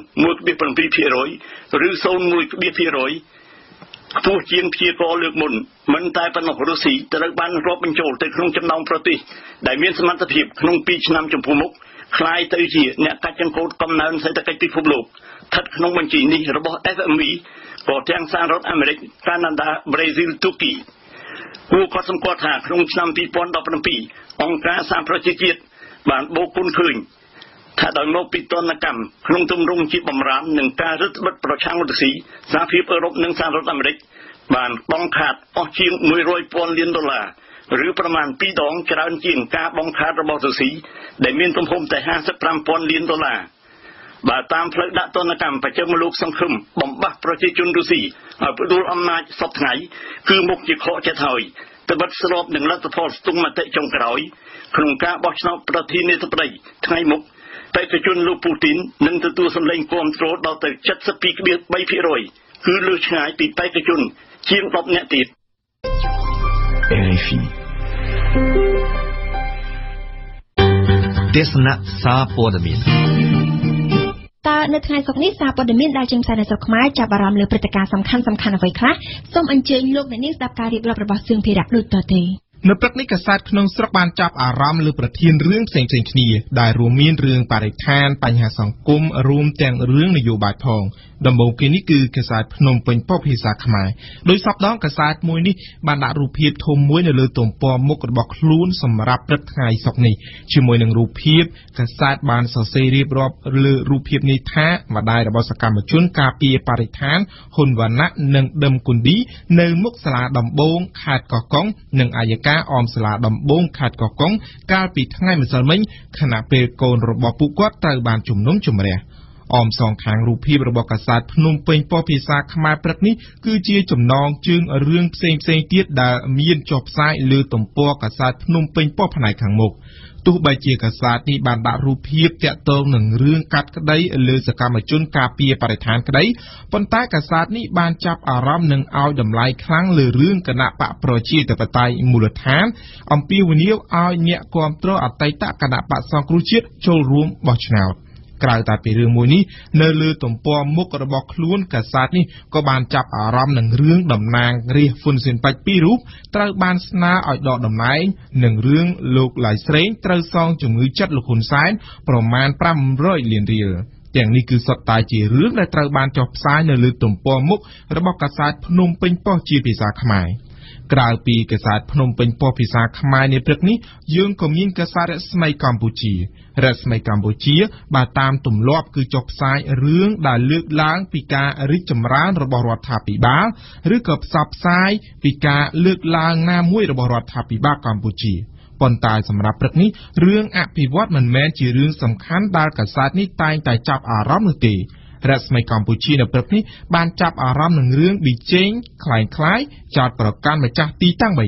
1.7% ឬ 0.1% ខ្ពស់ជាងព្យាករណ៍លើកមុនមិនតែប៉ុណ្ណោះរុស្ស៊ីត្រូវបានរាប់បញ្ចូលទៅក្នុងចំណោមប្រទេសដែលមានសមត្ថភាពក្នុង2ឆ្នាំចំពោះមុខក្លាយទៅជាអ្នកកាច់ចង្កូតកំណើនសេដ្ឋកិច្ចពិភពលោកស្ថិតក្នុងបញ្ជីនេះរបស់ FME ក៏ទាំងសហរដ្ឋអាមេរិកកាណាដាប្រេស៊ីលទូគីគួរកត់សម្គាល់ថាក្នុងឆ្នាំ2017អង្គការសហប្រជាជាតិបានបូកគុណឃើញថាដោយមកពីទណ្ឌកម្មក្នុងទម្រង់ជាបំរាមនឹងការរឹតបន្តឹងប្រឆាំងរុស្ស៊ីសហភាពអឺរ៉ុបនិងសហរដ្ឋអាមេរិកបានបង្ខាតអស់ជាង$100,000 លានឬប្រមាណ2ដងច្រើនជាងការបង្ខាតរបស់រុស្ស៊ីដែលមានទំហំតែ$55,000 លានបើតាមផ្លូវដាក់ទណ្ឌកម្មបច្ចេកមលោកសង្ឃឹមបំបត្តិប្រជាជនរុស្ស៊ីឲ្យផ្ដួលអំណាចសពថ្ងៃគឺមុខជាខកចិត្តហើយត្បិតស្របនឹងលទ្ធផលស្ទង់មតិចុងក្រោយក្នុងការបោះឆ្នោតប្រធានាធិបតីថ្ងៃមុខបេក្ខជនលោកពូទីននឹងទទួលសម្លេងគាំទ្រដល់ទៅ 72.3% គឺលើសឆ្ងាយពីបេក្ខជនជាង10នាក់ទៀត RFI ទេសនាសារព័ត៌មានតើនៅថ្ងៃសុក្រនេះសារព័ត៌មានដែលចេញផ្សាយនៅស្រុកខ្មែរចាប់អារម្មណ៍លើព្រឹត្តិការណ៍សំខាន់អ្វីខ្លះសូមអញ្ជើញលោកអ្នកនាងស្ដាប់ការរៀបរាប់របស់សឿងភិរៈដូចតទៅនៅព្រឹកនេះកាសែតក្នុងស្រុកបានចាប់អារម្មណ៍លើប្រធានរឿងផ្សេងៗគ្នាដែលរួមមានរឿងបរិស្ថានបញ្ហាសង្គមរួមទាំងរឿងនយោបាយផងដំបូងគេនេះគឺកាសែតភ្នំពេញប៉ុស្តិ៍ភាសាខ្មែរដោយសពដងកាសែតមួយនេះបានដាក់រូបភាពធំមួយនៅលើទំព័រមុខរបស់ខ្លួនសម្រាប់ព្រឹកថ្ងៃសុក្រនេះជាមួយនឹងរូបភាពកាសែតបានសរសេររៀបរាប់លើរូបភាពនេះថាម្ដាយរបស់សកម្មជនការពារបរិស្ថានហ៊ុនវណ្ណៈនិងដឹមគុនឌីនៅមុខសាលាដំបងខេត្តកោះកុងនិងអាយកាអមសាលាដំបងខេត្តកោះកុងកាលពីថ្ងៃម្សិលមិញខណៈពេលកូនរបស់ពួកគាត់ត្រូវបានជំនុំជម្រះអមសងខាងរូបភាពរបស់កាសែតភ្នំពេញប៉ុស្តិ៍ភាសាខ្មែរព្រឹកនេះគឺជាចំណងជើងរឿងផ្សេងទៀតដែលមានចុះផ្សាយលើទំព័រកាសែតភ្នំពេញប៉ុស្តិ៍ផ្នែកខាងមុខទោះបីជាកាសែតនេះបានដាក់រូបភាពតាក់ទងនឹងរឿងកាត់ក្តីលើសកម្មជនការពារបរិស្ថានក្តីប៉ុន្តែកាសែតនេះបានចាប់អារម្មណ៍និងឲ្យតម្លៃខ្លាំងលើរឿងគណៈបកប្រជាធិបតេយ្យមូលដ្ឋានអំពាវនាវឲ្យអ្នកគាំទ្រអតីតគណៈបកសង្គ្រោះជាតិចូលរួមបោះឆ្នោតក្រៅតែពីរឿងមួយនេះនៅលើទំព័រមុខរបស់ខ្លួនកាសែតនេះក៏បានចាប់អារម្មណ៍នឹងរឿងតំណាងរាស្ត្រហ៊ុនស៊ិនប៉ិច2រូបត្រូវបានស្នើឲ្យដកតំណែងនិងរឿងលោកឡៃស្រេងត្រូវសងជំងឺចិត្តលោកហ៊ុនសែនប្រមាណ500លានរៀលទាំងនេះគឺសុទ្ធតែជារឿងដែលត្រូវបានចុះផ្សាយនៅលើទំព័រមុខរបស់កាសែតភ្នំពេញប៉ុស្តិ៍ជាភាសាខ្មែរក្រៅពីកាសែតភ្នំពេញប៉ុស្តិ៍ភាសាខ្មែរនាព្រឹកនេះយើងក៏មានកាសែតរស្មីកម្ពុជាបើតាមទម្លាប់គឺចុះផ្សាយរឿងដែលលើកឡើងពីការរីកចម្រើនរបស់រដ្ឋាភិបាលឬក៏ផ្សព្វផ្សាយពីការលើកឡើងណាមួយរបស់រដ្ឋាភិបាលកម្ពុជាប៉ុន្តែសម្រាប់ព្រឹកនេះរឿងអភិវឌ្ឍមិនមែនជារឿងសំខាន់ដែលកាសែតនេះតែងតែចាប់អារម្មណ៍នោះទេរស្មីកម្ពុជានៅព្រឹកនេះបានចាប់អារម្មណ៍នឹងរឿងប៊ីចេងคล้ายចោតប្រកាន់ម្ចាស់ទីតាំង3នាក់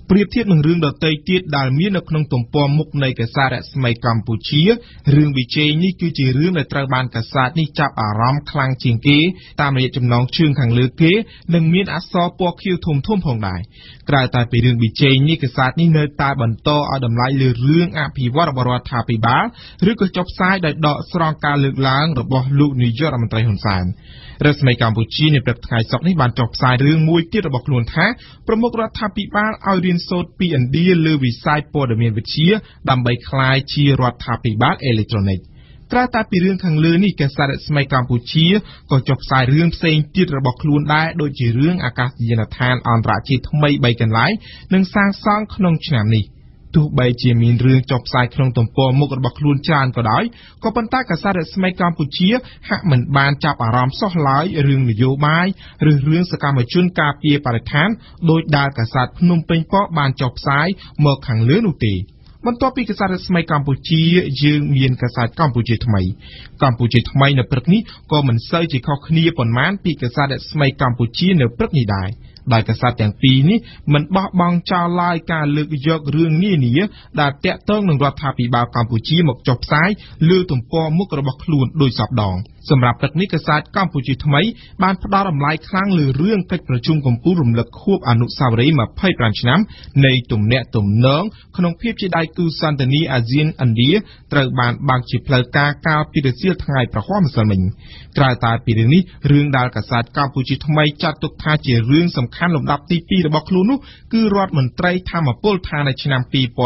ប្រៀបធៀបនឹងរឿងដទៃទៀតដែលមាននៅក្នុងទំព័រមុខនៃកាសែតរស្មីកម្ពុជារឿងវិជ័យនេះគឺជារឿងដែលត្រូវបានកាសែតនេះចាប់អារម្មណ៍ខ្លាំងជាងគេតាមរយៈចំណងជើងខាងលើគេនិងមានអក្សរពណ៌ខៀវធំៗផងដែរក្រៅតែពីរឿងវិជ័យនេះកាសែតនេះនៅតែបន្តឲ្យតម្លៃលើរឿងអភិវឌ្ឍរបស់រដ្ឋាភិបាលឬក៏ចុះផ្សាយដោយដកស្រង់ការលើកឡើងរបស់លោកនាយករដ្ឋមន្ត្រីហ៊ុនសែនរស្មីកម្ពុជានៅព្រឹកថ្ងៃសុក្រនេះបានចុះផ្សាយរឿងមួយទៀតរបស់ខ្លួនថាប្រមុខរដ្ឋាភិបាលឲ្យរៀនសូត្រពីឥណ្ឌាលើវិស័យព័ត៌មានវិទ្យាដើម្បីក្លាយជារដ្ឋាភិបាលអេឡិចត្រូនិកក្រៅតែពីរឿងខាងលើនេះកាសែតរស្មីកម្ពុជាក៏ចុះផ្សាយរឿងផ្សេងទៀតរបស់ខ្លួនដែរដូចជារឿងអាកាសយានដ្ឋានអន្តរជាតិថ្មី3កន្លែងនឹងសាងសង់ក្នុងឆ្នាំនេះទោះបីជាមានរឿងចុះផ្សាយក្នុងទំព័រមុខរបស់ខ្លួនច្រើនក៏ដោយក៏ប៉ុន្តែកាសែតរស្មីកម្ពុជាហាក់មិនបានចាប់អារម្មណ៍សោះឡើយរឿងនយោបាយឬរឿងសកម្មជនការពារបរិស្ថានដោយដែលកាសែតភ្នំពេញប៉ុស្តិ៍បានចុះផ្សាយមកខាងលើនោះទេបន្ទាប់ពីកាសែតរស្មីកម្ពុជាយើងមានកាសែតកម្ពុជាថ្មីនៅព្រឹកនេះក៏មិនសូវជាខុសគ្នាប៉ុន្មានពីកាសែតរស្មីកម្ពុជានៅព្រឹកនេះដែរដោយកាសែតទាំងពីរនេះមិនបោះបង់ចោលឡើយការលើកយករឿងនានាដែលតាក់ទងនឹងរដ្ឋាភិបាលកម្ពុជាមកចុះផ្សាយលើទំព័រមុខរបស់ខ្លួនដោយសពដងសម្រាប់ព្រឹកនេះកាសែតកម្ពុជាថ្មីបានផ្ដល់តម្លៃខ្លាំងលើរឿងកិច្ចប្រជុំកំពូលរំលឹកខួបអនុស្សាវរីយ៍25ឆ្នាំនៃទំនាក់ទំនងក្នុងភាពជាដៃគូសន្តិនិកអាស៊ានឥណ្ឌាត្រូវបានបើកជាផ្លូវការកាលពីរសៀលថ្ងៃប្រហ័សម្សិលមិញក្រៅតែពីរឿងនេះរឿងដែលកាសែតកម្ពុជាថ្មីចាត់ទុកថាជារឿងសំខាន់លំដាប់ទី2របស់ខ្លួននោះគឺរដ្ឋមន្ត្រីធម្មពលថានៅឆ្នាំ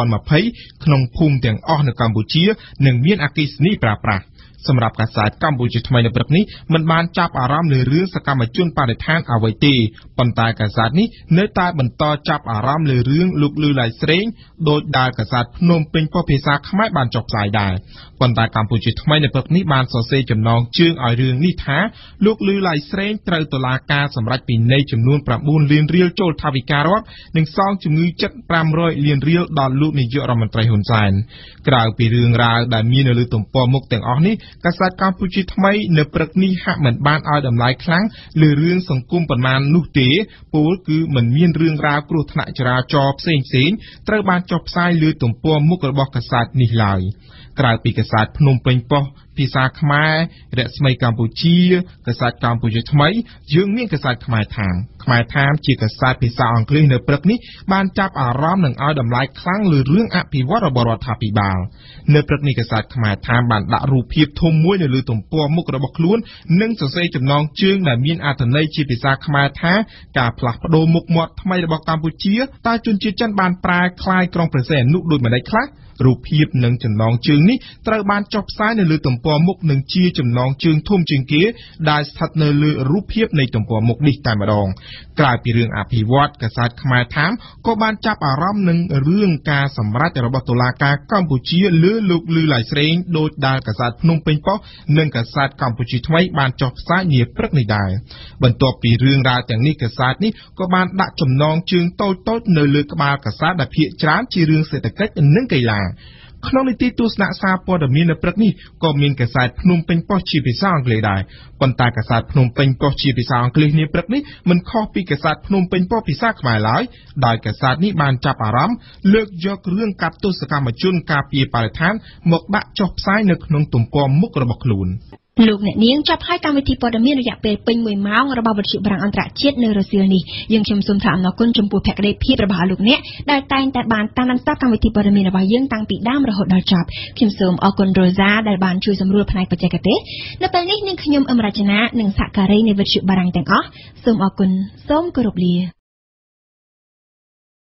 2020ក្នុងភូមិទាំងអស់នៅកម្ពុជានឹងមានអគ្គិសនីប្រើប្រាស់សម្រាប់កាសែតកម្ពុជាថ្មីនៅព្រឹកនេះមិនបានចាប់អារម្មណ៍លើរឿងសកម្មជនបរិស្ថានអ្វីទេប៉ុន្តែកាសែតនេះនៅតែបន្តចាប់អារម្មណ៍លើរឿងលោកលឺឡៃស្រេងដោយដែលកាសែតភ្នំពេញប៉ុស្តិ៍ភាសាខ្មែរបានចុះផ្សាយដែរប៉ុន្តែកម្ពុជាថ្មីនៅព្រឹកនេះបានសរសេរចំណងជើងឲ្យរឿងនេះថាលោកលឺឡៃស្រេងត្រូវតុលាការសម្រេចពិន័យចំនួន9លានរៀលចូលថវិការដ្ឋនិងសងជំងឺចិត្ត500លានរៀលដល់លោកនាយករដ្ឋមន្ត្រីហ៊ុនសែនក្រៅពីរឿងរ៉ាវដែលមាននៅលើទំព័រមុខទាំងអស់នេះកាសែតកម្ពុជាថ្មីនៅព្រឹកនេះហាក់មិនបានឲ្យតម្លៃខ្លាំងលើរឿងសង្គមប៉ុន្មាននោះទេពលគឺមិនមានរឿងរ៉ាវគ្រោះថ្នាក់ចរាចរណ៍ផ្សេងត្រូវបានចុះផ្សាយលើទំព័រមុខរបស់កាសែតនេះឡើយក្រៅពីកាសែតភ្នំពេញប៉ុស្តិ៍ភាសាខ្មែររស្មីកម្ពុជាកាសែតកម្ពុជាថ្មីយើងមានកាសែតខ្មែរថាមជាកាសែតភាសាអង់គ្លេសនៅព្រឹកនេះបានចាប់អារម្មណ៍និងឲ្យតម្លៃខ្លាំងលើរឿងអភិវឌ្ឍរបស់រដ្ឋាភិបាលនៅព្រឹកនេះកាសែតខ្មែរថាមបានដាក់រូបភាពធំមួយនៅលើទំព័រមុខរបស់ខ្លួននិងសរសេរចំណងជើងដែលមានអត្ថន័យជាភាសាខ្មែរថាការផ្លាស់ប្ដូរមុខមាត់ថ្មីរបស់កម្ពុជាតើជនជាតិចិនបានប្រែក្លាយក្រុងព្រះសីហនុដូចម្តេចខ្លះរូបភាពនិងចំណងជើងនេះត្រូវបានចុះផ្សាយនៅលើទំព័រមុខនិងជាចំណងជើងធំជាងគេដែលស្ថិតនៅលើរូបភាពនៃទំព័រមុខនេះតែម្ដងក្រៅពីរឿងអភិវឌ្ឍកាសែតខ្មែរថាមក៏បានចាប់អារម្មណ៍នឹងរឿងការសម្រេចរបស់តុលាការកម្ពុជាលើលោកលឺឡៃស្រេងដោយដែលកាសែតភ្នំពេញប៉ុស្តិ៍និងកាសែតកម្ពុជាថ្មីបានចុះផ្សាយនាព្រឹកនេះដែរបន្ទាប់ពីរឿងរ៉ាវទាំងនេះកាសែតនេះក៏បានដាក់ចំណងជើងតូចៗនៅលើក្បាលកាសែតដែលភាគច្រើនជារឿងសេដ្ឋកិច្ចនិងកីឡាក្នុងនីតិទស្សនៈសារព័ត៌មាននៅព្រឹកនេះក៏មានកាសែតភ្នំពេញប៉ុស្តិ៍ជាភាសាអង់គ្លេសដែរប៉ុន្តែកាសែតភ្នំពេញប៉ុស្តិ៍ជាភាសាអង់គ្លេសនាព្រឹកនេះមិនខុសពីកាសែតភ្នំពេញប៉ុស្តិ៍ភាសាខ្មែរឡើយដោយកាសែតនេះបានចាប់អារម្មណ៍លើកយករឿងកាត់ទោសកម្មជនការពារបរិស្ថានមកដាក់ចុះផ្សាយនៅក្នុងទំព័រមុខរបស់ខ្លួនលោកអ្នកនាងចាប់ហើយកម្មវិធីព័ត៌មានរយៈពេលពេញ1ម៉ោងរបស់វិទ្យុបារាំងអន្តរជាតិនៅរសៀលនេះយើងខ្ញុំសូមថ្លែងអំណរគុណចំពោះភក្ដីភាពរបស់លោកអ្នកដែលតែងតែបានតាមដានស្ដាប់កម្មវិធីព័ត៌មានរបស់យើងតាំងពីដើមរហូតដល់ចប់ខ្ញុំសូមអរគុណរ៉ូសាដែលបានជួយសម្រួលផ្នែកបច្ចេកទេសនៅពេលនេះនាងខ្ញុំអមរជនានិងសហការីនៃវិទ្យុបារាំងទាំងអស់សូមអរគុណសូមគោរពលា